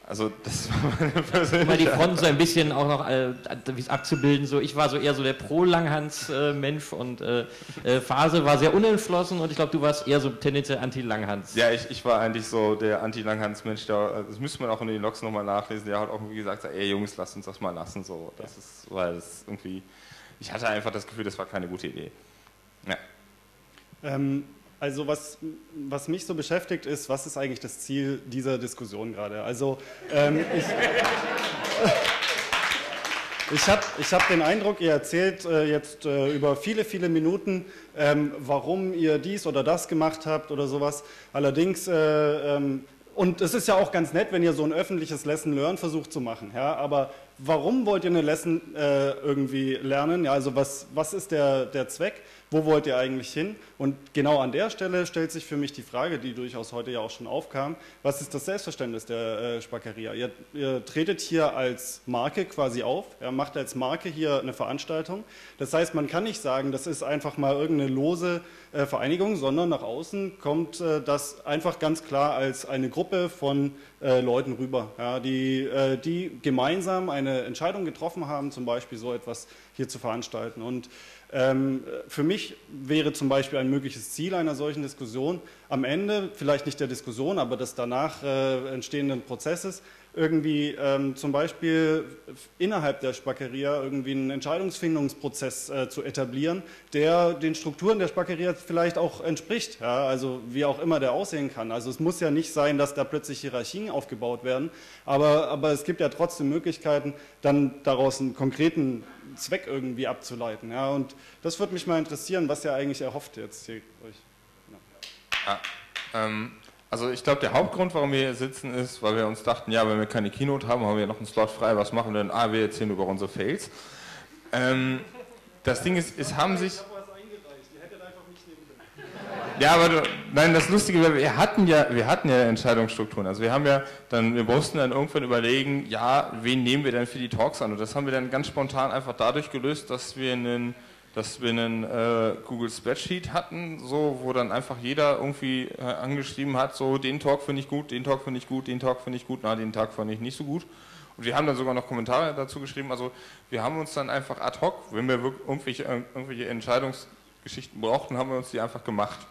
Also das war meine persönliche... Mal die Fronten so ein bisschen auch noch äh, abzubilden. So, ich war so eher so der Pro-Langhans-Mensch und äh, äh, Phase war sehr unentschlossen und ich glaube, du warst eher so tendenziell Anti-Langhans. Ja, ich, ich war eigentlich so der Anti-Langhans-Mensch, der, das müsste man auch in den Logs nochmal nachlesen, der hat auch irgendwie gesagt, ey Jungs, lasst uns das mal lassen. So. Das ist, weil das irgendwie, ich hatte einfach das Gefühl, das war keine gute Idee. Ja. Ähm, Also was, was mich so beschäftigt ist, was ist eigentlich das Ziel dieser Diskussion gerade? Also ähm, ich, ich habe ich hab den Eindruck, ihr erzählt äh, jetzt äh, über viele, viele Minuten, ähm, warum ihr dies oder das gemacht habt oder sowas. Allerdings, äh, ähm, und es ist ja auch ganz nett, wenn ihr so ein öffentliches Lesson Learn versucht zu machen, ja, aber warum wollt ihr eine Lesson äh, irgendwie lernen? Ja, also was, was ist der, der Zweck? Wo wollt ihr eigentlich hin? Und genau an der Stelle stellt sich für mich die Frage, die durchaus heute ja auch schon aufkam, was ist das Selbstverständnis der äh, Spackeria? Ihr, ihr tretet hier als Marke quasi auf, ja, macht als Marke hier eine Veranstaltung. Das heißt, man kann nicht sagen, das ist einfach mal irgendeine lose äh, Vereinigung, sondern nach außen kommt äh, das einfach ganz klar als eine Gruppe von äh, Leuten rüber, ja, die, äh, die gemeinsam eine Entscheidung getroffen haben, zum Beispiel so etwas hier zu veranstalten. Und Ähm, für mich wäre zum Beispiel ein mögliches Ziel einer solchen Diskussion am Ende, vielleicht nicht der Diskussion, aber des danach äh, entstehenden Prozesses, irgendwie ähm, zum Beispiel innerhalb der Spackeria irgendwie einen Entscheidungsfindungsprozess äh, zu etablieren, der den Strukturen der Spackeria vielleicht auch entspricht, ja, also wie auch immer der aussehen kann. Also es muss ja nicht sein, dass da plötzlich Hierarchien aufgebaut werden, aber, aber es gibt ja trotzdem Möglichkeiten, dann daraus einen konkreten Zweck irgendwie abzuleiten. Ja, und das würde mich mal interessieren, was ihr eigentlich erhofft jetzt hier euch. Ja, ähm, also ich glaube, der Hauptgrund, warum wir hier sitzen, ist, weil wir uns dachten, ja, wenn wir keine Keynote haben, haben wir noch einen Slot frei, was machen wir denn? Ah, wir erzählen über unsere Fails. Ähm, das Ding ist, es haben sich... Ja, aber du, nein, das Lustige wäre, wir hatten ja, wir hatten ja Entscheidungsstrukturen. Also wir haben ja dann, wir mussten dann irgendwann überlegen, ja, wen nehmen wir denn für die Talks an? Und das haben wir dann ganz spontan einfach dadurch gelöst, dass wir einen, dass wir einen äh, Google Spreadsheet hatten, so, wo dann einfach jeder irgendwie äh, angeschrieben hat, so, den Talk finde ich gut, den Talk finde ich gut, den Talk finde ich gut, na, den Talk fand ich nicht so gut. Und wir haben dann sogar noch Kommentare dazu geschrieben. Also wir haben uns dann einfach ad hoc, wenn wir wirklich irgendwelche, irgendwelche Entscheidungsgeschichten brauchten, haben wir uns die einfach gemacht.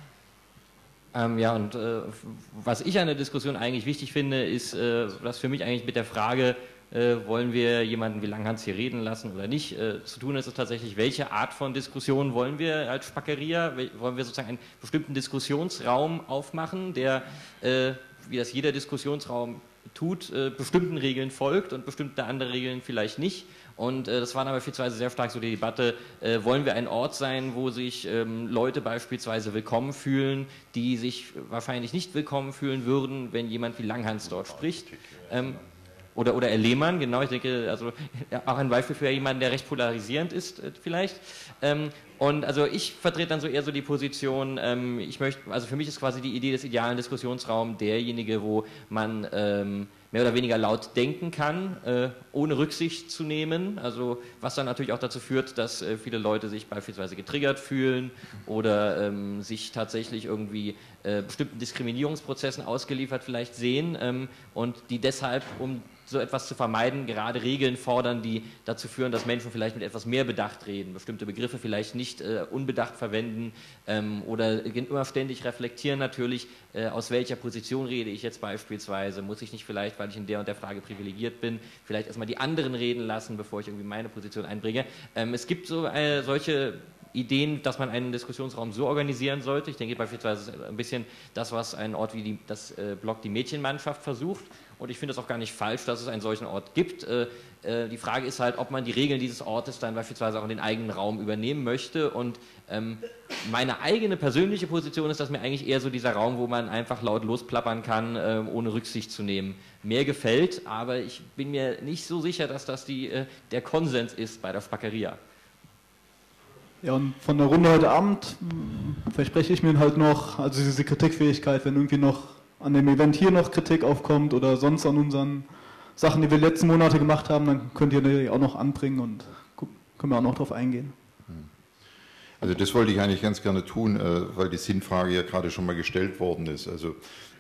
Ähm, ja, und äh, was ich an der Diskussion eigentlich wichtig finde, ist, äh, dass für mich eigentlich mit der Frage, äh, wollen wir jemanden wie Langhans hier reden lassen oder nicht, äh, zu tun ist es tatsächlich, welche Art von Diskussion wollen wir als Spackeria, wollen wir sozusagen einen bestimmten Diskussionsraum aufmachen, der, äh, wie das jeder Diskussionsraum tut, äh, bestimmten Regeln folgt und bestimmte andere Regeln vielleicht nicht. Und äh, das war dann beispielsweise sehr stark so die Debatte, äh, wollen wir ein Ort sein, wo sich ähm, Leute beispielsweise willkommen fühlen, die sich wahrscheinlich nicht willkommen fühlen würden, wenn jemand wie Langhans dort spricht. Ähm, oder, oder Herr Lehmann, genau, ich denke, also ja, auch ein Beispiel für jemanden, der recht polarisierend ist äh, vielleicht. Ähm, und also ich vertrete dann so eher so die Position, ähm, ich möchte, also für mich ist quasi die Idee des idealen Diskussionsraums derjenige, wo man ähm, mehr oder weniger laut denken kann, äh, ohne Rücksicht zu nehmen, also was dann natürlich auch dazu führt, dass äh, viele Leute sich beispielsweise getriggert fühlen oder ähm, sich tatsächlich irgendwie äh, bestimmten Diskriminierungsprozessen ausgeliefert vielleicht sehen ähm, und die deshalb, um so etwas zu vermeiden, gerade Regeln fordern, die dazu führen, dass Menschen vielleicht mit etwas mehr Bedacht reden, bestimmte Begriffe vielleicht nicht äh, unbedacht verwenden ähm, oder immer ständig reflektieren natürlich, äh, aus welcher Position rede ich jetzt beispielsweise, muss ich nicht vielleicht, weil ich in der und der Frage privilegiert bin, vielleicht erstmal die anderen reden lassen, bevor ich irgendwie meine Position einbringe. Ähm, es gibt so äh, solche Ideen, dass man einen Diskussionsraum so organisieren sollte. Ich denke beispielsweise ein bisschen das, was ein Ort wie die, das äh, Blog Die Mädchenmannschaft versucht. Und ich finde es auch gar nicht falsch, dass es einen solchen Ort gibt. Äh, äh, die Frage ist halt, ob man die Regeln dieses Ortes dann beispielsweise auch in den eigenen Raum übernehmen möchte. Und ähm, meine eigene persönliche Position ist, dass mir eigentlich eher so dieser Raum, wo man einfach laut losplappern kann, äh, ohne Rücksicht zu nehmen, mehr gefällt. Aber ich bin mir nicht so sicher, dass das die, äh, der Konsens ist bei der Spackeria. Ja, und von der Runde heute Abend mh, verspreche ich mir halt noch, also diese Kritikfähigkeit, wenn irgendwie noch an dem Event hier noch Kritik aufkommt oder sonst an unseren Sachen, die wir letzten Monate gemacht haben, dann könnt ihr die auch noch anbringen und können wir auch noch drauf eingehen. Also das wollte ich eigentlich ganz gerne tun, weil die Sinnfrage ja gerade schon mal gestellt worden ist. Also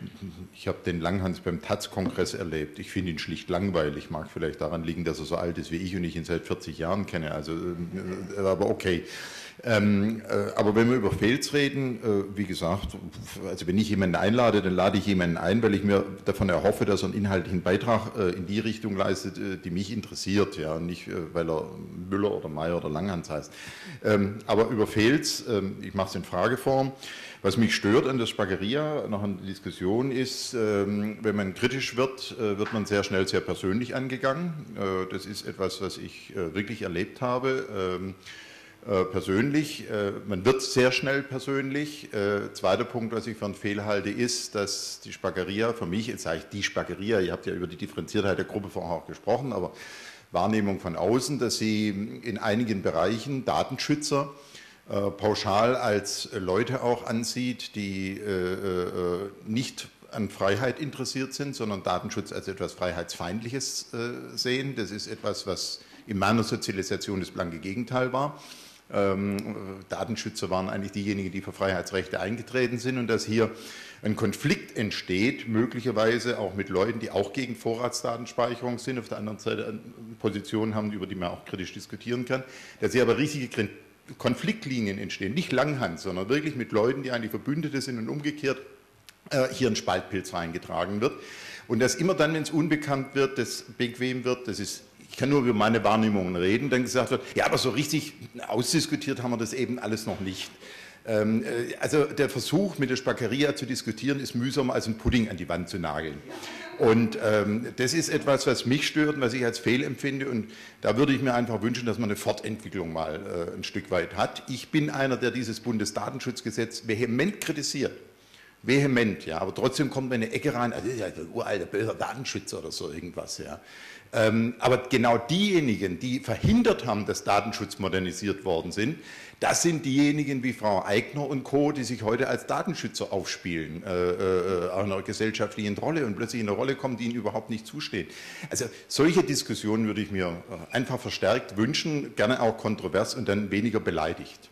ich habe den Langhans beim Taz-Kongress erlebt. Ich finde ihn schlicht langweilig. Mag vielleicht daran liegen, dass er so alt ist wie ich und ich ihn seit vierzig Jahren kenne. Also, aber okay. Ähm, äh, aber wenn wir über Fails reden, äh, wie gesagt, also wenn ich jemanden einlade, dann lade ich jemanden ein, weil ich mir davon erhoffe, dass er einen inhaltlichen Beitrag äh, in die Richtung leistet, äh, die mich interessiert, ja, nicht äh, weil er Müller oder Meyer oder Langhans heißt. Ähm, aber über Fails, ähm, ich mache es in Frageform. Was mich stört an der Spageria, noch an der Diskussion ist, ähm, wenn man kritisch wird, äh, wird man sehr schnell sehr persönlich angegangen. Äh, das ist etwas, was ich äh, wirklich erlebt habe. Ähm, Äh, persönlich. Äh, man wird sehr schnell persönlich. Äh, zweiter Punkt, was ich für einen Fehl halte, ist, dass die Spageria, für mich, jetzt sage ich die Spageria, ihr habt ja über die Differenziertheit der Gruppe vorher auch gesprochen, aber Wahrnehmung von außen, dass sie in einigen Bereichen Datenschützer äh, pauschal als Leute auch ansieht, die äh, äh, nicht an Freiheit interessiert sind, sondern Datenschutz als etwas Freiheitsfeindliches äh, sehen. Das ist etwas, was in meiner Sozialisation das blanke Gegenteil war. Ähm, Datenschützer waren eigentlich diejenigen, die für Freiheitsrechte eingetreten sind, und dass hier ein Konflikt entsteht, möglicherweise auch mit Leuten, die auch gegen Vorratsdatenspeicherung sind, auf der anderen Seite Positionen haben, über die man auch kritisch diskutieren kann, dass hier aber riesige Konfliktlinien entstehen, nicht Langhans, sondern wirklich mit Leuten, die eigentlich Verbündete sind und umgekehrt äh, hier ein Spaltpilz reingetragen wird. Und dass immer dann, wenn es unbekannt wird, das bequem wird, das ist, ich kann nur über meine Wahrnehmungen reden, dann gesagt wird, ja, aber so richtig ausdiskutiert haben wir das eben alles noch nicht. Ähm, äh, also der Versuch, mit der Spageria zu diskutieren, ist mühsamer als einen Pudding an die Wand zu nageln. Und ähm, das ist etwas, was mich stört und was ich als Fehl empfinde, und da würde ich mir einfach wünschen, dass man eine Fortentwicklung mal äh, ein Stück weit hat. Ich bin einer, der dieses Bundesdatenschutzgesetz vehement kritisiert. Vehement, ja, aber trotzdem kommt man in eine Ecke rein, also das ist ja ein uralter, böser Datenschützer oder so irgendwas, ja. Ähm, aber genau diejenigen, die verhindert haben, dass Datenschutz modernisiert worden sind, das sind diejenigen wie Frau Eigner und Co., die sich heute als Datenschützer aufspielen, äh, äh, auch in einer gesellschaftlichen Rolle und plötzlich in eine Rolle kommen, die ihnen überhaupt nicht zusteht. Also solche Diskussionen würde ich mir einfach verstärkt wünschen, gerne auch kontrovers und dann weniger beleidigt.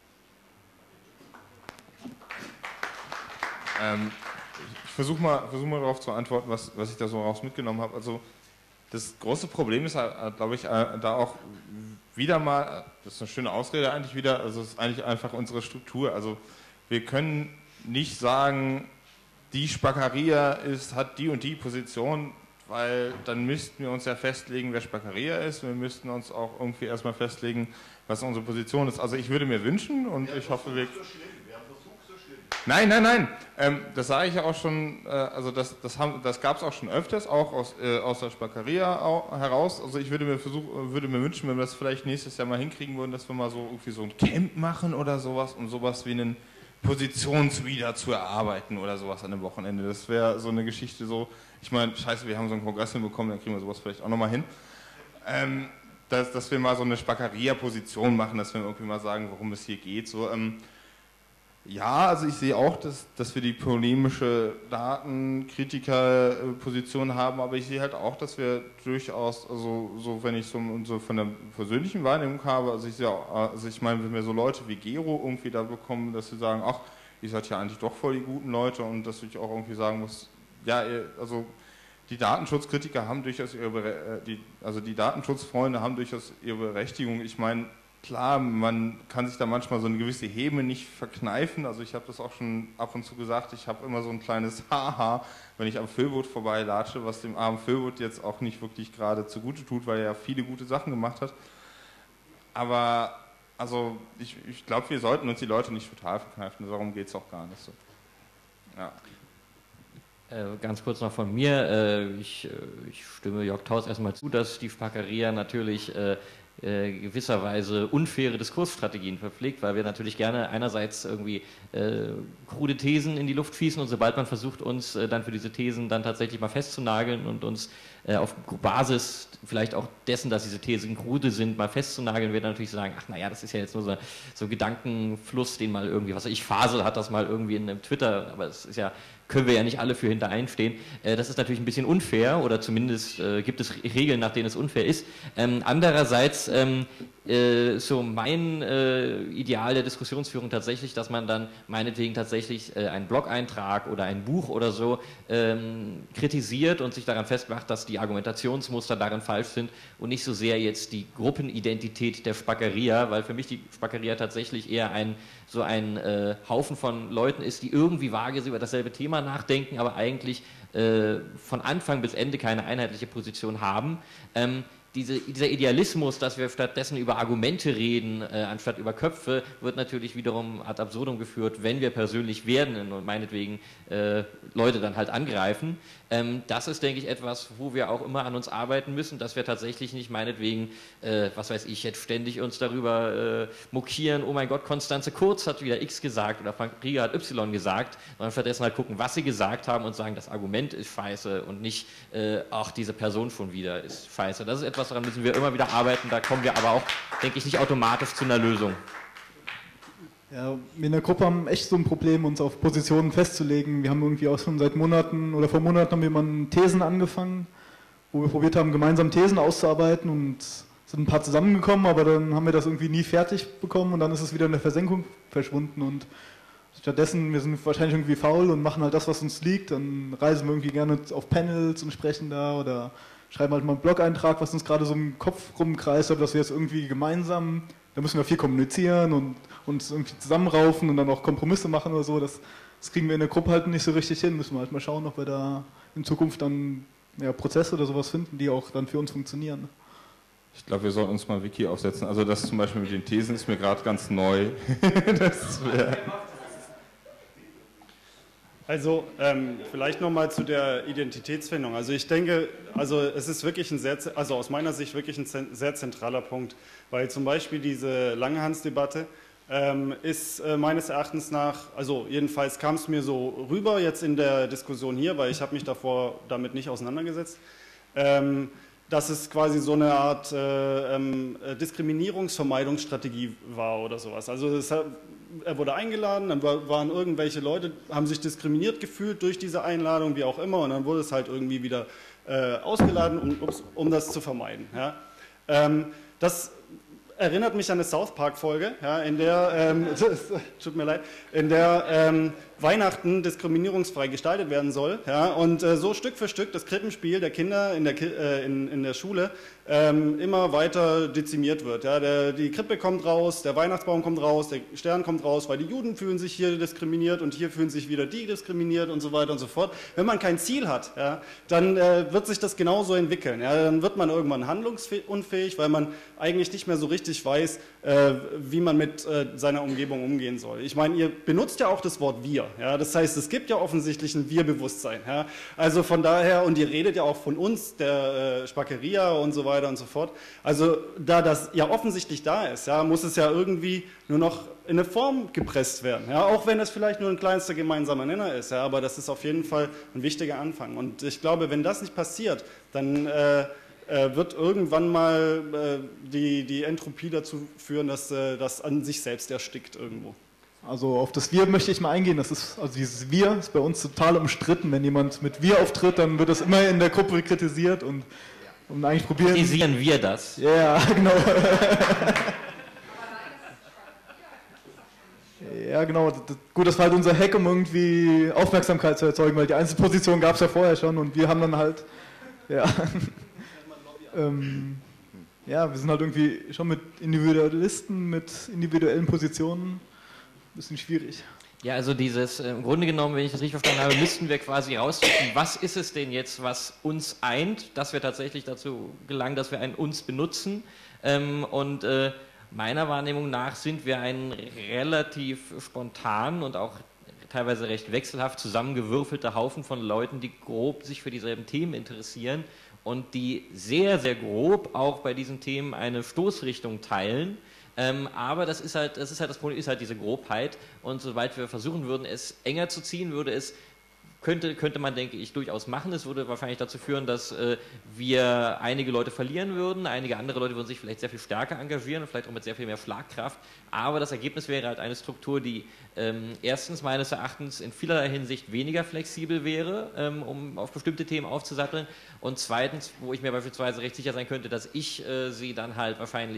Ähm, ich versuche mal, versuch mal darauf zu antworten, was, was ich da so raus mitgenommen habe. Also das große Problem ist, glaube ich, da auch wieder mal, das ist eine schöne Ausrede eigentlich wieder, also es ist eigentlich einfach unsere Struktur. Also wir können nicht sagen, die Spageria ist, hat die und die Position, weil dann müssten wir uns ja festlegen, wer Spageria ist. Wir müssten uns auch irgendwie erstmal festlegen, was unsere Position ist. Also ich würde mir wünschen, und ich hoffe, wir... Nein, nein, nein, ähm, das sage ich ja auch schon, äh, also das, das, das gab es auch schon öfters, auch aus, äh, aus der Spageria auch heraus. Also ich würde mir, versuch, würde mir wünschen, wenn wir das vielleicht nächstes Jahr mal hinkriegen würden, dass wir mal so irgendwie so ein Camp machen oder sowas, um sowas wie einen Positionsreader zu erarbeiten oder sowas an dem Wochenende. Das wäre so eine Geschichte so, ich meine, scheiße, wir haben so einen Kongress hinbekommen, dann kriegen wir sowas vielleicht auch nochmal hin. Ähm, dass, dass wir mal so eine Spageria-Position machen, dass wir irgendwie mal sagen, worum es hier geht, so... Ähm, Ja, also ich sehe auch, dass, dass wir die polemische Datenkritiker-Position haben, aber ich sehe halt auch, dass wir durchaus, also so wenn ich so, so von der persönlichen Wahrnehmung habe, also ich sehe auch, also ich meine, wenn wir so Leute wie Gero irgendwie da bekommen, dass sie sagen, ach, ihr seid ja eigentlich doch voll die guten Leute, und dass ich auch irgendwie sagen muss, ja, also die Datenschutzkritiker haben durchaus ihre, die, also die Datenschutzfreunde haben durchaus ihre Berechtigung. Ich meine, klar, man kann sich da manchmal so eine gewisse Häme nicht verkneifen, also ich habe das auch schon ab und zu gesagt, ich habe immer so ein kleines Haha, wenn ich am Föhlboot vorbeilatsche, was dem armen Föhlboot jetzt auch nicht wirklich gerade zugute tut, weil er ja viele gute Sachen gemacht hat, aber also ich, ich glaube, wir sollten uns die Leute nicht total verkneifen, darum geht es auch gar nicht so. Ja. Äh, ganz kurz noch von mir, äh, ich, äh, ich stimme Jörg Taus erstmal zu, dass die Spageria natürlich äh, äh, gewisserweise unfaire Diskursstrategien verpflegt, weil wir natürlich gerne einerseits irgendwie äh, krude Thesen in die Luft schießen, und sobald man versucht, uns äh, dann für diese Thesen dann tatsächlich mal festzunageln und uns äh, auf Basis vielleicht auch dessen, dass diese Thesen krude sind, mal festzunageln, wir dann natürlich sagen, ach naja, das ist ja jetzt nur so, so ein Gedankenfluss, den mal irgendwie, was weiß ich, Fasel hat das mal irgendwie in einem Twitter, aber es ist ja, können wir ja nicht alle für hinter einstehen. Äh, das ist natürlich ein bisschen unfair, oder zumindest äh, gibt es Regeln, nach denen es unfair ist. Ähm, andererseits ähm, äh, so mein äh, Ideal der Diskussionsführung tatsächlich, dass man dann meinetwegen tatsächlich äh, einen Blog-Eintrag oder ein Buch oder so ähm, kritisiert und sich daran festmacht, dass die Argumentationsmuster darin falsch sind und nicht so sehr jetzt die Gruppenidentität der Spackeria, weil für mich die Spackeria tatsächlich eher ein so ein äh, Haufen von Leuten ist, die irgendwie vage über dasselbe Thema nachdenken, aber eigentlich äh, von Anfang bis Ende keine einheitliche Position haben. Ähm, Diese, dieser Idealismus, dass wir stattdessen über Argumente reden, äh, anstatt über Köpfe, wird natürlich wiederum ad absurdum geführt, wenn wir persönlich werden und meinetwegen äh, Leute dann halt angreifen. Ähm, das ist, denke ich, etwas, wo wir auch immer an uns arbeiten müssen, dass wir tatsächlich nicht meinetwegen, äh, was weiß ich, jetzt ständig uns darüber äh, mokieren, oh mein Gott, Konstanze Kurz hat wieder X gesagt oder Frank Rieger hat Y gesagt, sondern stattdessen halt gucken, was sie gesagt haben und sagen, das Argument ist scheiße und nicht, äh, ach, diese Person schon wieder ist scheiße. Das ist etwas, daran müssen wir immer wieder arbeiten, da kommen wir aber auch, denke ich, nicht automatisch zu einer Lösung. Ja, wir in der Gruppe haben echt so ein Problem, uns auf Positionen festzulegen. Wir haben irgendwie auch schon seit Monaten oder vor Monaten haben wir mal Thesen angefangen, wo wir probiert haben, gemeinsam Thesen auszuarbeiten und sind ein paar zusammengekommen, aber dann haben wir das irgendwie nie fertig bekommen und dann ist es wieder in der Versenkung verschwunden und stattdessen, wir sind wahrscheinlich irgendwie faul und machen halt das, was uns liegt, dann reisen wir irgendwie gerne auf Panels und sprechen da oder schreiben halt mal einen Blog-Eintrag, was uns gerade so im Kopf rumkreist, aber dass wir jetzt irgendwie gemeinsam, da müssen wir viel kommunizieren und uns irgendwie zusammenraufen und dann auch Kompromisse machen oder so, das, das kriegen wir in der Gruppe halt nicht so richtig hin, müssen wir halt mal schauen, ob wir da in Zukunft dann ja, Prozesse oder sowas finden, die auch dann für uns funktionieren. Ich glaube, wir sollten uns mal Wiki aufsetzen, also das zum Beispiel mit den Thesen ist mir gerade ganz neu. Das wär Also ähm, vielleicht nochmal zu der Identitätsfindung. Also ich denke, also es ist wirklich ein sehr, also aus meiner Sicht wirklich ein sehr zentraler Punkt, weil zum Beispiel diese Langhans-Debatte ähm, ist äh, meines Erachtens nach, also jedenfalls kam es mir so rüber jetzt in der Diskussion hier, weil ich habe mich davor damit nicht auseinandergesetzt, ähm, dass es quasi so eine Art äh, ähm, Diskriminierungsvermeidungsstrategie war oder sowas. Also es hat, er wurde eingeladen, dann waren irgendwelche Leute, haben sich diskriminiert gefühlt durch diese Einladung, wie auch immer, und dann wurde es halt irgendwie wieder äh, ausgeladen, um, um das zu vermeiden. Ja. Ähm, das erinnert mich an eine South Park-Folge, ja, in der, ähm, tut mir leid, in der ähm, Weihnachten diskriminierungsfrei gestaltet werden soll, ja, und äh, so Stück für Stück das Krippenspiel der Kinder in der, Ki äh, in, in der Schule ähm, immer weiter dezimiert wird. Ja. Der, die Krippe kommt raus, der Weihnachtsbaum kommt raus, der Stern kommt raus, weil die Juden fühlen sich hier diskriminiert und hier fühlen sich wieder die diskriminiert und so weiter und so fort. Wenn man kein Ziel hat, ja, dann äh, wird sich das genauso entwickeln. Ja. Dann wird man irgendwann handlungsunfähig, weil man eigentlich nicht mehr so richtig weiß, äh, wie man mit äh, seiner Umgebung umgehen soll. Ich meine, ihr benutzt ja auch das Wort wir. Ja, das heißt, es gibt ja offensichtlich ein Wir-Bewusstsein. Ja. Also von daher, und ihr redet ja auch von uns, der äh, Spackeria und so weiter und so fort. Also da das ja offensichtlich da ist, ja, muss es ja irgendwie nur noch in eine Form gepresst werden. Ja, auch wenn es vielleicht nur ein kleinster gemeinsamer Nenner ist. Ja, aber das ist auf jeden Fall ein wichtiger Anfang. Und ich glaube, wenn das nicht passiert, dann äh, äh, wird irgendwann mal äh, die, die Entropie dazu führen, dass äh, das an sich selbst erstickt irgendwo. Also auf das Wir möchte ich mal eingehen. Das ist, also dieses Wir ist bei uns total umstritten. Wenn jemand mit Wir auftritt, dann wird das immer in der Gruppe kritisiert und, und eigentlich probieren. Kritisieren wir das? Ja, genau. Ja, genau. Das, gut, das war halt unser Hack, um irgendwie Aufmerksamkeit zu erzeugen, weil die Einzelposition gab es ja vorher schon und wir haben dann halt, ja, ähm, ja, wir sind halt irgendwie schon mit Individualisten, mit individuellen Positionen. Bisschen schwierig. Ja, also dieses, äh, im Grunde genommen, wenn ich das richtig verstanden habe, müssten wir quasi rausfinden, was ist es denn jetzt, was uns eint, dass wir tatsächlich dazu gelangen, dass wir ein Uns benutzen. Ähm, und äh, meiner Wahrnehmung nach sind wir ein relativ spontan und auch teilweise recht wechselhaft zusammengewürfelter Haufen von Leuten, die grob sich für dieselben Themen interessieren und die sehr, sehr grob auch bei diesen Themen eine Stoßrichtung teilen. Ähm, aber das ist halt, das ist halt das Problem, ist halt diese Grobheit und soweit wir versuchen würden, es enger zu ziehen, würde es, könnte, könnte man, denke ich, durchaus machen. Es würde wahrscheinlich dazu führen, dass äh, wir einige Leute verlieren würden, einige andere Leute würden sich vielleicht sehr viel stärker engagieren und vielleicht auch mit sehr viel mehr Schlagkraft, aber das Ergebnis wäre halt eine Struktur, die ähm, erstens meines Erachtens in vielerlei Hinsicht weniger flexibel wäre, ähm, um auf bestimmte Themen aufzusatteln und zweitens, wo ich mir beispielsweise recht sicher sein könnte, dass ich äh, sie dann halt wahrscheinlich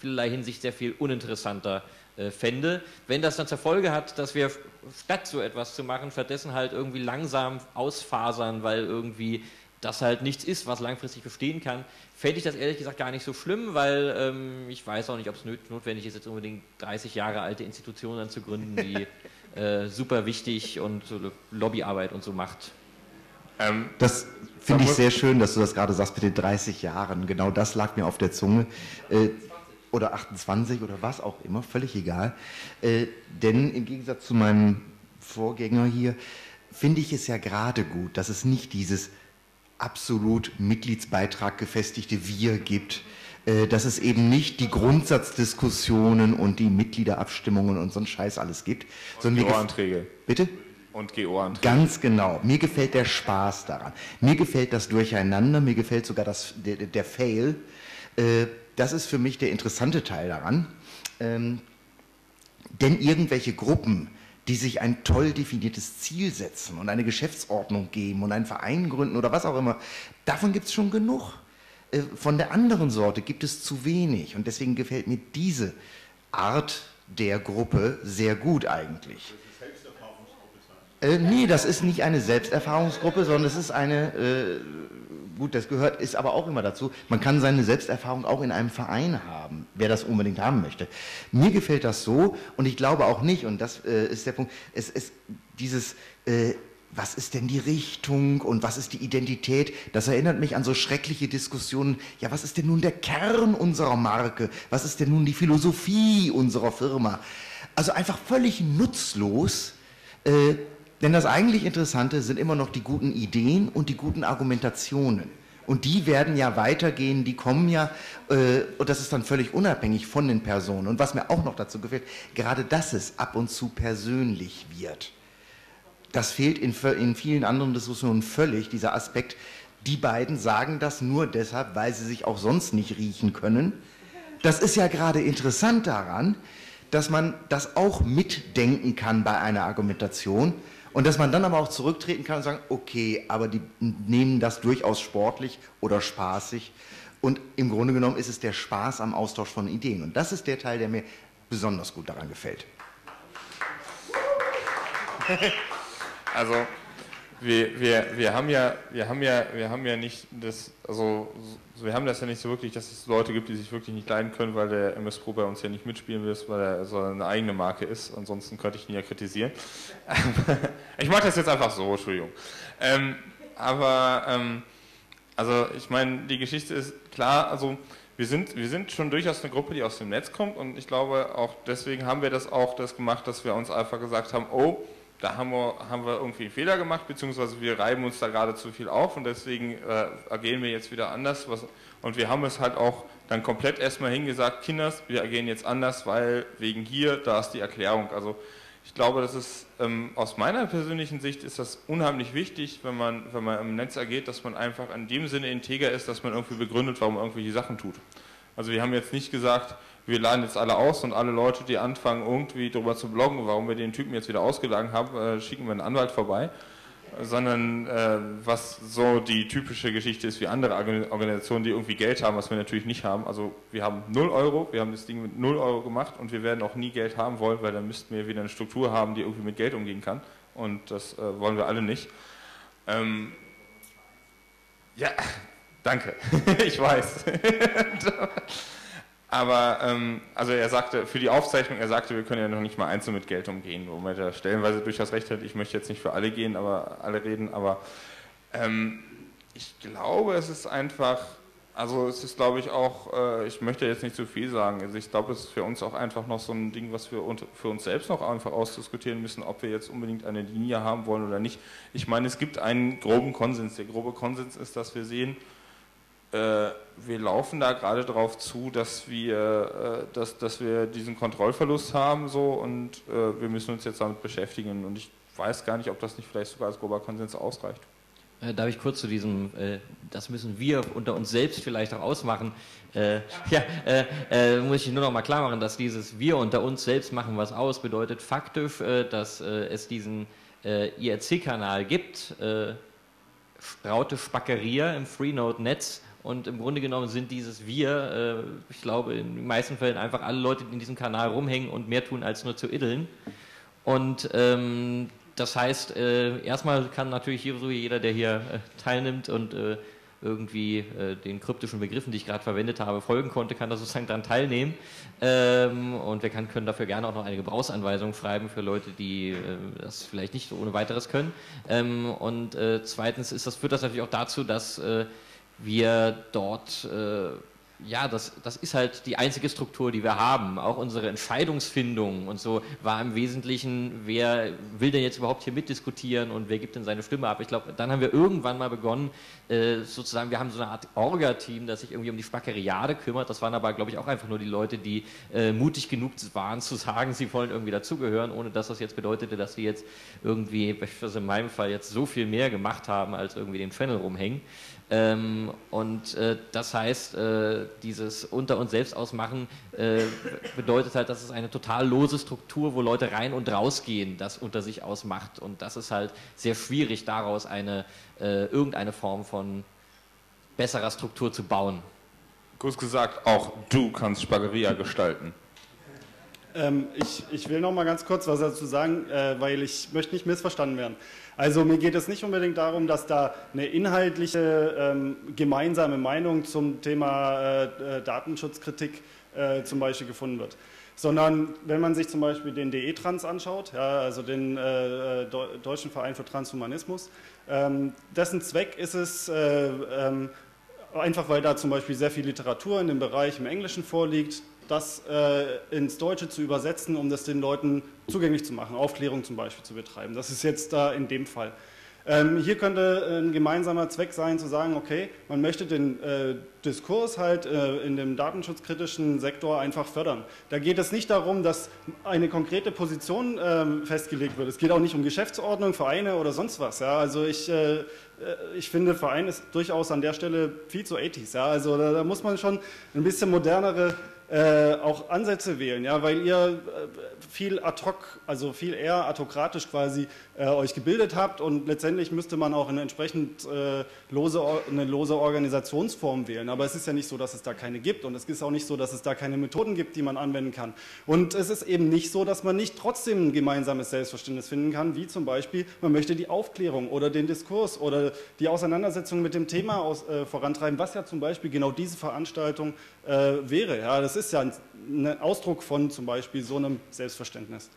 vielerlei Hinsicht sehr viel uninteressanter äh, fände. Wenn das dann zur Folge hat, dass wir statt so etwas zu machen, stattdessen halt irgendwie langsam ausfasern, weil irgendwie das halt nichts ist, was langfristig bestehen kann, fände ich das ehrlich gesagt gar nicht so schlimm, weil ähm, ich weiß auch nicht, ob es notwendig ist, jetzt unbedingt dreißig Jahre alte Institutionen zu gründen, die äh, super wichtig und so Lobbyarbeit und so macht. Ähm, das finde ich sehr schön, dass du das gerade sagst mit den dreißig Jahren. Genau das lag mir auf der Zunge. Äh, oder achtundzwanzig oder was auch immer, völlig egal. Äh, denn im Gegensatz zu meinem Vorgänger hier finde ich es ja gerade gut, dass es nicht dieses absolut Mitgliedsbeitrag gefestigte Wir gibt, äh, dass es eben nicht die Grundsatzdiskussionen und die Mitgliederabstimmungen und so einen Scheiß alles gibt. Und G O-Anträge. Bitte? Und G O-Anträge. Ganz genau. Mir gefällt der Spaß daran. Mir gefällt das Durcheinander, mir gefällt sogar das, der, der Fail. Äh, das ist für mich der interessante Teil daran. Ähm, denn irgendwelche Gruppen, die sich ein toll definiertes Ziel setzen und eine Geschäftsordnung geben und einen Verein gründen oder was auch immer, davon gibt es schon genug. Von der anderen Sorte gibt es zu wenig und deswegen gefällt mir diese Art der Gruppe sehr gut eigentlich. Äh, nee, das ist nicht eine Selbsterfahrungsgruppe, sondern es ist eine, äh, gut, das gehört, ist aber auch immer dazu, man kann seine Selbsterfahrung auch in einem Verein haben, wer das unbedingt haben möchte. Mir gefällt das so und ich glaube auch nicht, und das äh, ist der Punkt, es ist dieses, äh, was ist denn die Richtung und was ist die Identität, das erinnert mich an so schreckliche Diskussionen, ja, was ist denn nun der Kern unserer Marke, was ist denn nun die Philosophie unserer Firma? Also einfach völlig nutzlos, äh, denn das eigentlich Interessante sind immer noch die guten Ideen und die guten Argumentationen. Und die werden ja weitergehen, die kommen ja, äh, und das ist dann völlig unabhängig von den Personen. Und was mir auch noch dazu gefällt, gerade dass es ab und zu persönlich wird. Das fehlt in, in vielen anderen Diskussionen völlig, dieser Aspekt. Die beiden sagen das nur deshalb, weil sie sich auch sonst nicht riechen können. Das ist ja gerade interessant daran, dass man das auch mitdenken kann bei einer Argumentation. Und dass man dann aber auch zurücktreten kann und sagen, okay, aber die nehmen das durchaus sportlich oder spaßig. Und im Grunde genommen ist es der Spaß am Austausch von Ideen. Und das ist der Teil, der mir besonders gut daran gefällt. Also wir, wir, wir, haben ja, wir, haben ja, wir haben ja nicht das, also wir haben das ja nicht so wirklich, dass es Leute gibt, die sich wirklich nicht leiden können, weil der M S Pro bei uns ja nicht mitspielen will, weil er so eine eigene Marke ist. Ansonsten könnte ich ihn ja kritisieren. Ich mache das jetzt einfach so, Entschuldigung. Ähm, aber ähm, also ich meine, die Geschichte ist klar, also wir sind, wir sind schon durchaus eine Gruppe, die aus dem Netz kommt und ich glaube auch deswegen haben wir das auch das gemacht, dass wir uns einfach gesagt haben, oh, da haben wir, haben wir irgendwie einen Fehler gemacht, beziehungsweise wir reiben uns da gerade zu viel auf und deswegen äh, agieren wir jetzt wieder anders. Was, und wir haben es halt auch dann komplett erstmal hingesagt, Kinders, wir agieren jetzt anders, weil wegen hier, da ist die Erklärung. Also ich glaube, das ist, ähm, aus meiner persönlichen Sicht ist das unheimlich wichtig, wenn man, wenn man im Netz agiert, dass man einfach in dem Sinne integer ist, dass man irgendwie begründet, warum man irgendwelche Sachen tut. Also wir haben jetzt nicht gesagt, wir laden jetzt alle aus und alle Leute, die anfangen irgendwie darüber zu bloggen, warum wir den Typen jetzt wieder ausgeladen haben, äh, schicken wir einen Anwalt vorbei, sondern äh, was so die typische Geschichte ist wie andere Organisationen, die irgendwie Geld haben, was wir natürlich nicht haben. Also wir haben null Euro, wir haben das Ding mit null Euro gemacht und wir werden auch nie Geld haben wollen, weil dann müssten wir wieder eine Struktur haben, die irgendwie mit Geld umgehen kann und das äh, wollen wir alle nicht. Ähm, ja, danke, ich weiß. Aber, ähm, also er sagte, für die Aufzeichnung, er sagte, wir können ja noch nicht mal einzeln mit Geld umgehen, wo man da stellenweise durchaus recht hat. Ich möchte jetzt nicht für alle gehen, aber alle reden, aber ähm, ich glaube, es ist einfach, also es ist, glaube ich, auch, äh, ich möchte jetzt nicht zu viel sagen, also ich glaube, es ist für uns auch einfach noch so ein Ding, was wir für uns selbst noch einfach ausdiskutieren müssen, ob wir jetzt unbedingt eine Linie haben wollen oder nicht. Ich meine, es gibt einen groben Konsens. Der grobe Konsens ist, dass wir sehen, wir laufen da gerade darauf zu, dass wir, dass, dass wir diesen Kontrollverlust haben so, und wir müssen uns jetzt damit beschäftigen und ich weiß gar nicht, ob das nicht vielleicht sogar als globaler Konsens ausreicht. Darf ich kurz zu diesem, äh, das müssen wir unter uns selbst vielleicht auch ausmachen, äh, ja, äh, äh, muss ich nur noch mal klar machen, dass dieses wir unter uns selbst machen was aus bedeutet faktisch, äh, dass äh, es diesen äh, I R C-Kanal gibt, äh, Raute Spackeria im Freenode-Netz, Und im Grunde genommen sind dieses Wir, äh, ich glaube, in den meisten Fällen einfach alle Leute, die in diesem Kanal rumhängen und mehr tun, als nur zu iddeln. Und ähm, das heißt, äh, erstmal kann natürlich hier so jeder, der hier äh, teilnimmt und äh, irgendwie äh, den kryptischen Begriffen, die ich gerade verwendet habe, folgen konnte, kann da sozusagen daran teilnehmen. Ähm, und wir kann, können dafür gerne auch noch eine Gebrauchsanweisung schreiben für Leute, die äh, das vielleicht nicht so ohne weiteres können. Ähm, und äh, zweitens ist das, führt das natürlich auch dazu, dass äh, wir dort, äh, ja, das, das ist halt die einzige Struktur, die wir haben. Auch unsere Entscheidungsfindung und so war im Wesentlichen, wer will denn jetzt überhaupt hier mitdiskutieren und wer gibt denn seine Stimme ab? Ich glaube, dann haben wir irgendwann mal begonnen, äh, sozusagen, wir haben so eine Art Orga-Team, das sich irgendwie um die Spackeriade kümmert. Das waren aber, glaube ich, auch einfach nur die Leute, die äh, mutig genug waren zu sagen, sie wollen irgendwie dazugehören, ohne dass das jetzt bedeutete, dass die jetzt irgendwie, also in meinem Fall jetzt so viel mehr gemacht haben, als irgendwie den Channel rumhängen. Ähm, und äh, das heißt, äh, dieses unter uns selbst ausmachen äh, bedeutet halt, dass es eine total lose Struktur, wo Leute rein und rausgehen, das unter sich ausmacht. Und das ist halt sehr schwierig, daraus eine, äh, irgendeine Form von besserer Struktur zu bauen. Kurz gesagt, auch du kannst Spagheria gestalten. Ähm, ich, ich will noch mal ganz kurz was dazu sagen, äh, weil ich möchte nicht missverstanden werden. Also mir geht es nicht unbedingt darum, dass da eine inhaltliche ähm, gemeinsame Meinung zum Thema äh, Datenschutzkritik äh, zum Beispiel gefunden wird. Sondern wenn man sich zum Beispiel den D E-Trans anschaut, ja, also den äh, Deutschen Verein für Transhumanismus, ähm, dessen Zweck ist es, äh, ähm, einfach weil da zum Beispiel sehr viel Literatur in dem Bereich im Englischen vorliegt, das äh, ins Deutsche zu übersetzen, um das den Leuten zugänglich zu machen, Aufklärung zum Beispiel zu betreiben. Das ist jetzt da in dem Fall. Ähm, hier könnte ein gemeinsamer Zweck sein, zu sagen, okay, man möchte den äh, Diskurs halt äh, in dem datenschutzkritischen Sektor einfach fördern. Da geht es nicht darum, dass eine konkrete Position äh, festgelegt wird. Es geht auch nicht um Geschäftsordnung, Vereine oder sonst was. Ja? Also ich, äh, ich finde, Verein ist durchaus an der Stelle viel zu achtziger. Ja? Also da, da muss man schon ein bisschen modernere Äh, auch Ansätze wählen, ja, weil ihr äh, viel ad hoc, also viel eher autokratisch quasi äh, euch gebildet habt und letztendlich müsste man auch eine entsprechend äh, lose, eine lose Organisationsform wählen. Aber es ist ja nicht so, dass es da keine gibt und es ist auch nicht so, dass es da keine Methoden gibt, die man anwenden kann. Und es ist eben nicht so, dass man nicht trotzdem ein gemeinsames Selbstverständnis finden kann, wie zum Beispiel, man möchte die Aufklärung oder den Diskurs oder die Auseinandersetzung mit dem Thema aus, äh, vorantreiben, was ja zum Beispiel genau diese Veranstaltung äh, wäre. Ja, das ist ja ein, ein Ausdruck von zum Beispiel so einem Selbstverständnis.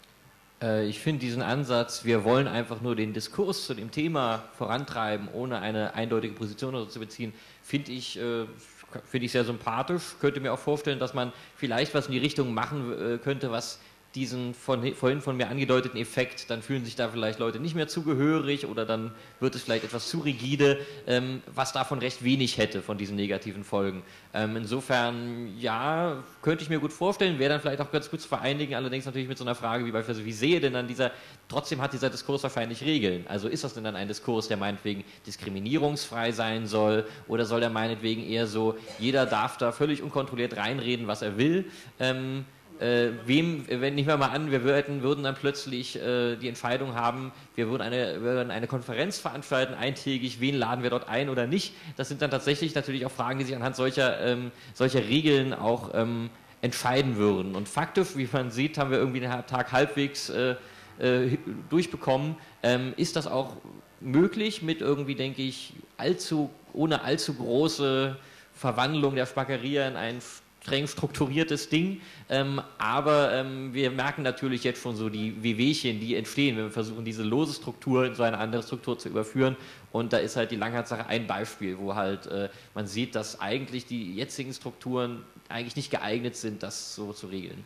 Äh, ich finde diesen Ansatz, wir wollen einfach nur den Diskurs zu dem Thema vorantreiben, ohne eine eindeutige Position oder so zu beziehen, finde ich, äh, finde ich sehr sympathisch. Könnte mir auch vorstellen, dass man vielleicht was in die Richtung machen äh, könnte, was diesen von, vorhin von mir angedeuteten Effekt, dann fühlen sich da vielleicht Leute nicht mehr zugehörig oder dann wird es vielleicht etwas zu rigide, ähm, was davon recht wenig hätte, von diesen negativen Folgen. Ähm, insofern, ja, könnte ich mir gut vorstellen, wäre dann vielleicht auch ganz gut zu vereinigen, allerdings natürlich mit so einer Frage wie beispielsweise, wie sehe denn dann dieser, trotzdem hat dieser Diskurs wahrscheinlich Regeln. Also ist das denn dann ein Diskurs, der meinetwegen diskriminierungsfrei sein soll oder soll der meinetwegen eher so, jeder darf da völlig unkontrolliert reinreden, was er will, ähm, Äh, wem, wenn nehmen wir mal an, wir würden, würden dann plötzlich äh, die Entscheidung haben, wir würden eine, würden eine Konferenz veranstalten, eintägig, wen laden wir dort ein oder nicht. Das sind dann tatsächlich natürlich auch Fragen, die sich anhand solcher, ähm, solcher Regeln auch ähm, entscheiden würden. Und faktisch, wie man sieht, haben wir irgendwie den Tag halbwegs äh, äh, durchbekommen. Ähm, ist das auch möglich mit irgendwie, denke ich, allzu, ohne allzu große Verwandlung der Spackeria in ein streng strukturiertes Ding, ähm, aber ähm, wir merken natürlich jetzt schon so die Wehwehchen, die entstehen, wenn wir versuchen, diese lose Struktur in so eine andere Struktur zu überführen, und da ist halt die Langhandsache ein Beispiel, wo halt äh, man sieht, dass eigentlich die jetzigen Strukturen eigentlich nicht geeignet sind, das so zu regeln.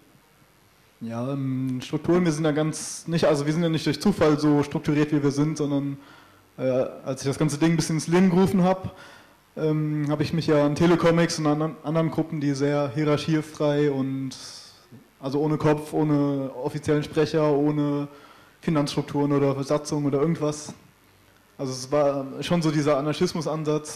Ja, ähm, Strukturen, wir sind ja ganz nicht, also wir sind ja nicht durch Zufall so strukturiert, wie wir sind, sondern äh, als ich das ganze Ding ein bisschen ins Leben gerufen habe, Ähm, habe ich mich ja an Telecomics und an anderen Gruppen, die sehr hierarchiefrei und also ohne Kopf, ohne offiziellen Sprecher, ohne Finanzstrukturen oder Versatzung oder irgendwas. Also es war schon so dieser Anarchismus-Ansatz.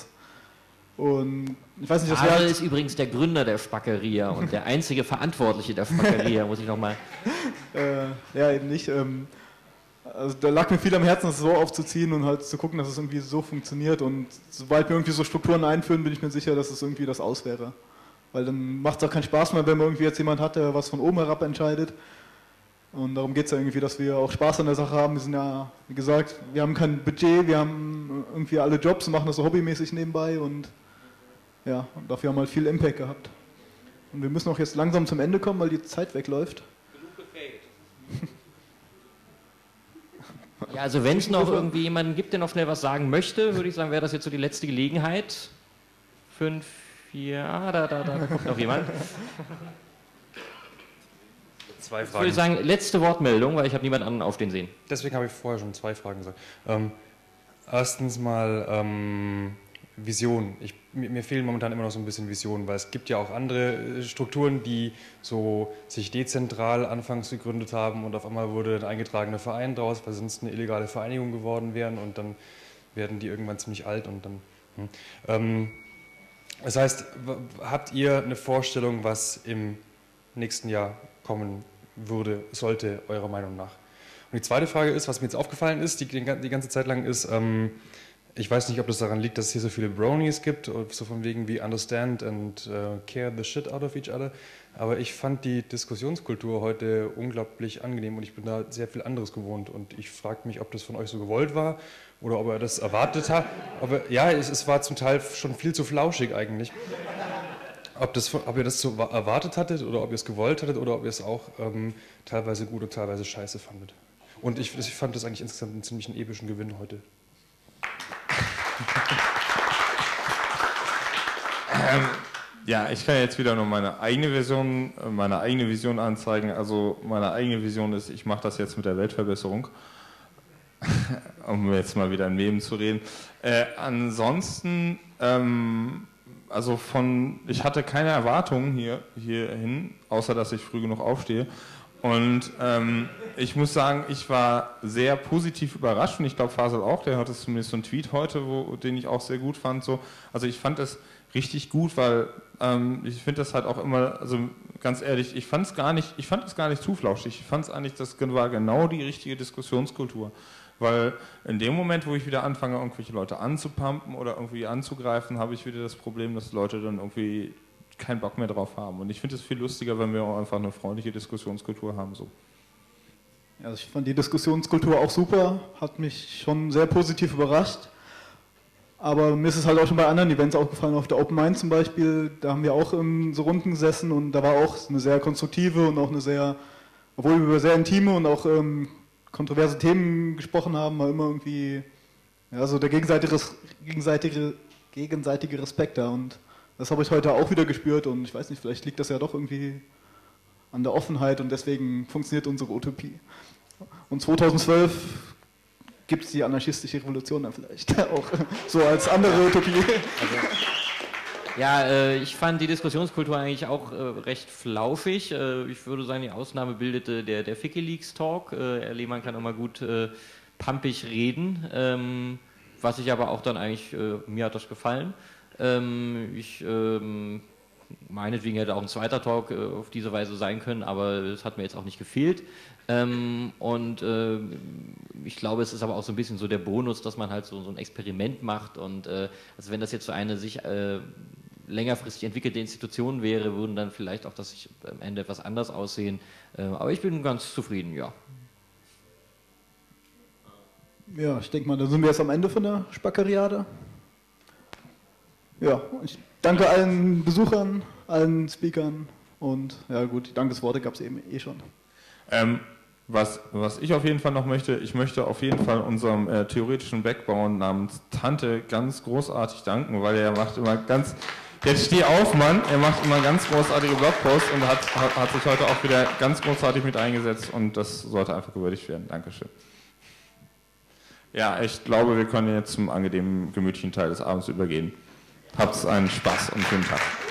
Und ich weiß nicht, das Adel ist übrigens der Gründer der Spackeria und der einzige Verantwortliche der Spackeria, muss ich nochmal. äh, ja, eben nicht. Ähm, also da lag mir viel am Herzen, das so aufzuziehen und halt zu gucken, dass es irgendwie so funktioniert. Und sobald wir irgendwie so Strukturen einführen, bin ich mir sicher, dass es irgendwie das aus wäre. Weil dann macht es auch keinen Spaß mehr, wenn man irgendwie jetzt jemand hat, der was von oben herab entscheidet. Und darum geht es ja irgendwie, dass wir auch Spaß an der Sache haben. Wir sind ja, wie gesagt, wir haben kein Budget, wir haben irgendwie alle Jobs und machen das so hobbymäßig nebenbei und ja, und dafür haben wir halt viel Impact gehabt. Und wir müssen auch jetzt langsam zum Ende kommen, weil die Zeit wegläuft. Genug gefaked. Ja, also wenn es noch irgendwie jemanden gibt, der noch schnell was sagen möchte, würde ich sagen, wäre das jetzt so die letzte Gelegenheit. Fünf, vier, ah, da, da, da kommt noch jemand. Zwei Fragen. Ich würde sagen, letzte Wortmeldung, weil ich habe niemanden anderen aufstehen sehen. Deswegen habe ich vorher schon zwei Fragen gesagt. Ähm, erstens mal ähm, Vision. Ich, mir, mir fehlen momentan immer noch so ein bisschen Visionen, weil es gibt ja auch andere Strukturen, die so sich dezentral anfangs gegründet haben und auf einmal wurde ein eingetragener Verein draus, weil sonst eine illegale Vereinigung geworden wären und dann werden die irgendwann ziemlich alt und dann... Hm. Ähm, das heißt, habt ihr eine Vorstellung, was im nächsten Jahr kommen würde, sollte, eurer Meinung nach? Und die zweite Frage ist, was mir jetzt aufgefallen ist, die, die ganze Zeit lang ist, ähm, ich weiß nicht, ob das daran liegt, dass es hier so viele Bronies gibt, so von wegen wie understand and uh, care the shit out of each other, aber ich fand die Diskussionskultur heute unglaublich angenehm und ich bin da sehr viel anderes gewohnt und ich frage mich, ob das von euch so gewollt war oder ob ihr das erwartet habt. Aber ja, es, es war zum Teil schon viel zu flauschig eigentlich. Ob, das, ob ihr das so erwartet hattet oder ob ihr es gewollt hattet oder ob ihr es auch ähm, teilweise gut und teilweise scheiße fandet. Und ich, ich fand das eigentlich insgesamt einen ziemlich epischen Gewinn heute. Ähm, ja, ich kann jetzt wieder nur meine eigene Version, meine eigene Vision anzeigen. Also meine eigene Vision ist, ich mache das jetzt mit der Weltverbesserung. Um jetzt mal wieder in Meme zu reden. Äh, ansonsten... Ähm, Also von, ich hatte keine Erwartungen hier, hierhin, außer dass ich früh genug aufstehe. Und ähm, ich muss sagen, ich war sehr positiv überrascht und ich glaube Fasel auch, der hatte zumindest so einen Tweet heute, wo, den ich auch sehr gut fand. So. Also ich fand es richtig gut, weil ähm, ich finde das halt auch immer, also ganz ehrlich, ich fand es gar nicht, ich fand es gar nicht zu flauschig. Ich fand es eigentlich, das war genau die richtige Diskussionskultur. Weil in dem Moment, wo ich wieder anfange, irgendwelche Leute anzupumpen oder irgendwie anzugreifen, habe ich wieder das Problem, dass Leute dann irgendwie keinen Bock mehr drauf haben. Und ich finde es viel lustiger, wenn wir auch einfach eine freundliche Diskussionskultur haben. So. Ja, also ich fand die Diskussionskultur auch super, hat mich schon sehr positiv überrascht. Aber mir ist es halt auch schon bei anderen Events aufgefallen, auf der Open Mind zum Beispiel, da haben wir auch in so Runden gesessen und da war auch eine sehr konstruktive und auch eine sehr, obwohl wir über sehr intime und auch ähm, kontroverse Themen gesprochen haben, war immer irgendwie ja, so der gegenseitige, gegenseitige, gegenseitige Respekt da und das habe ich heute auch wieder gespürt und ich weiß nicht, vielleicht liegt das ja doch irgendwie an der Offenheit und deswegen funktioniert unsere Utopie. Und zweitausendzwölf gibt es die anarchistische Revolution dann vielleicht auch so als andere Utopie. Also, ja, äh, ich fand die Diskussionskultur eigentlich auch äh, recht flauschig. Äh, ich würde sagen, die Ausnahme bildete der, der Ficky-Leaks-Talk. Äh, Herr Lehmann kann immer gut äh, pampig reden, ähm, was ich aber auch dann eigentlich, äh, mir hat das gefallen. Ähm, ich, ähm, meinetwegen hätte auch ein zweiter Talk äh, auf diese Weise sein können, aber es hat mir jetzt auch nicht gefehlt. Ähm, und äh, ich glaube, es ist aber auch so ein bisschen so der Bonus, dass man halt so, so ein Experiment macht und äh, also wenn das jetzt so eine sich äh, längerfristig entwickelte Institution wäre, würden dann vielleicht auch das sich am Ende etwas anders aussehen. Äh, aber ich bin ganz zufrieden, ja. Ja, ich denke mal, da sind wir jetzt am Ende von der Spackeriade. Ja, ich danke allen Besuchern, allen Speakern und ja gut, die Dankesworte gab es eben eh schon. Ähm, was, was ich auf jeden Fall noch möchte, ich möchte auf jeden Fall unserem äh, theoretischen Backbone namens Tante ganz großartig danken, weil er macht immer ganz, jetzt steh auf Mann, er macht immer ganz großartige Blogposts und hat, hat, hat sich heute auch wieder ganz großartig mit eingesetzt und das sollte einfach gewürdigt werden. Dankeschön. Ja, ich glaube, wir können jetzt zum angenehmen, gemütlichen Teil des Abends übergehen. Habt einen Spaß und schönen Tag.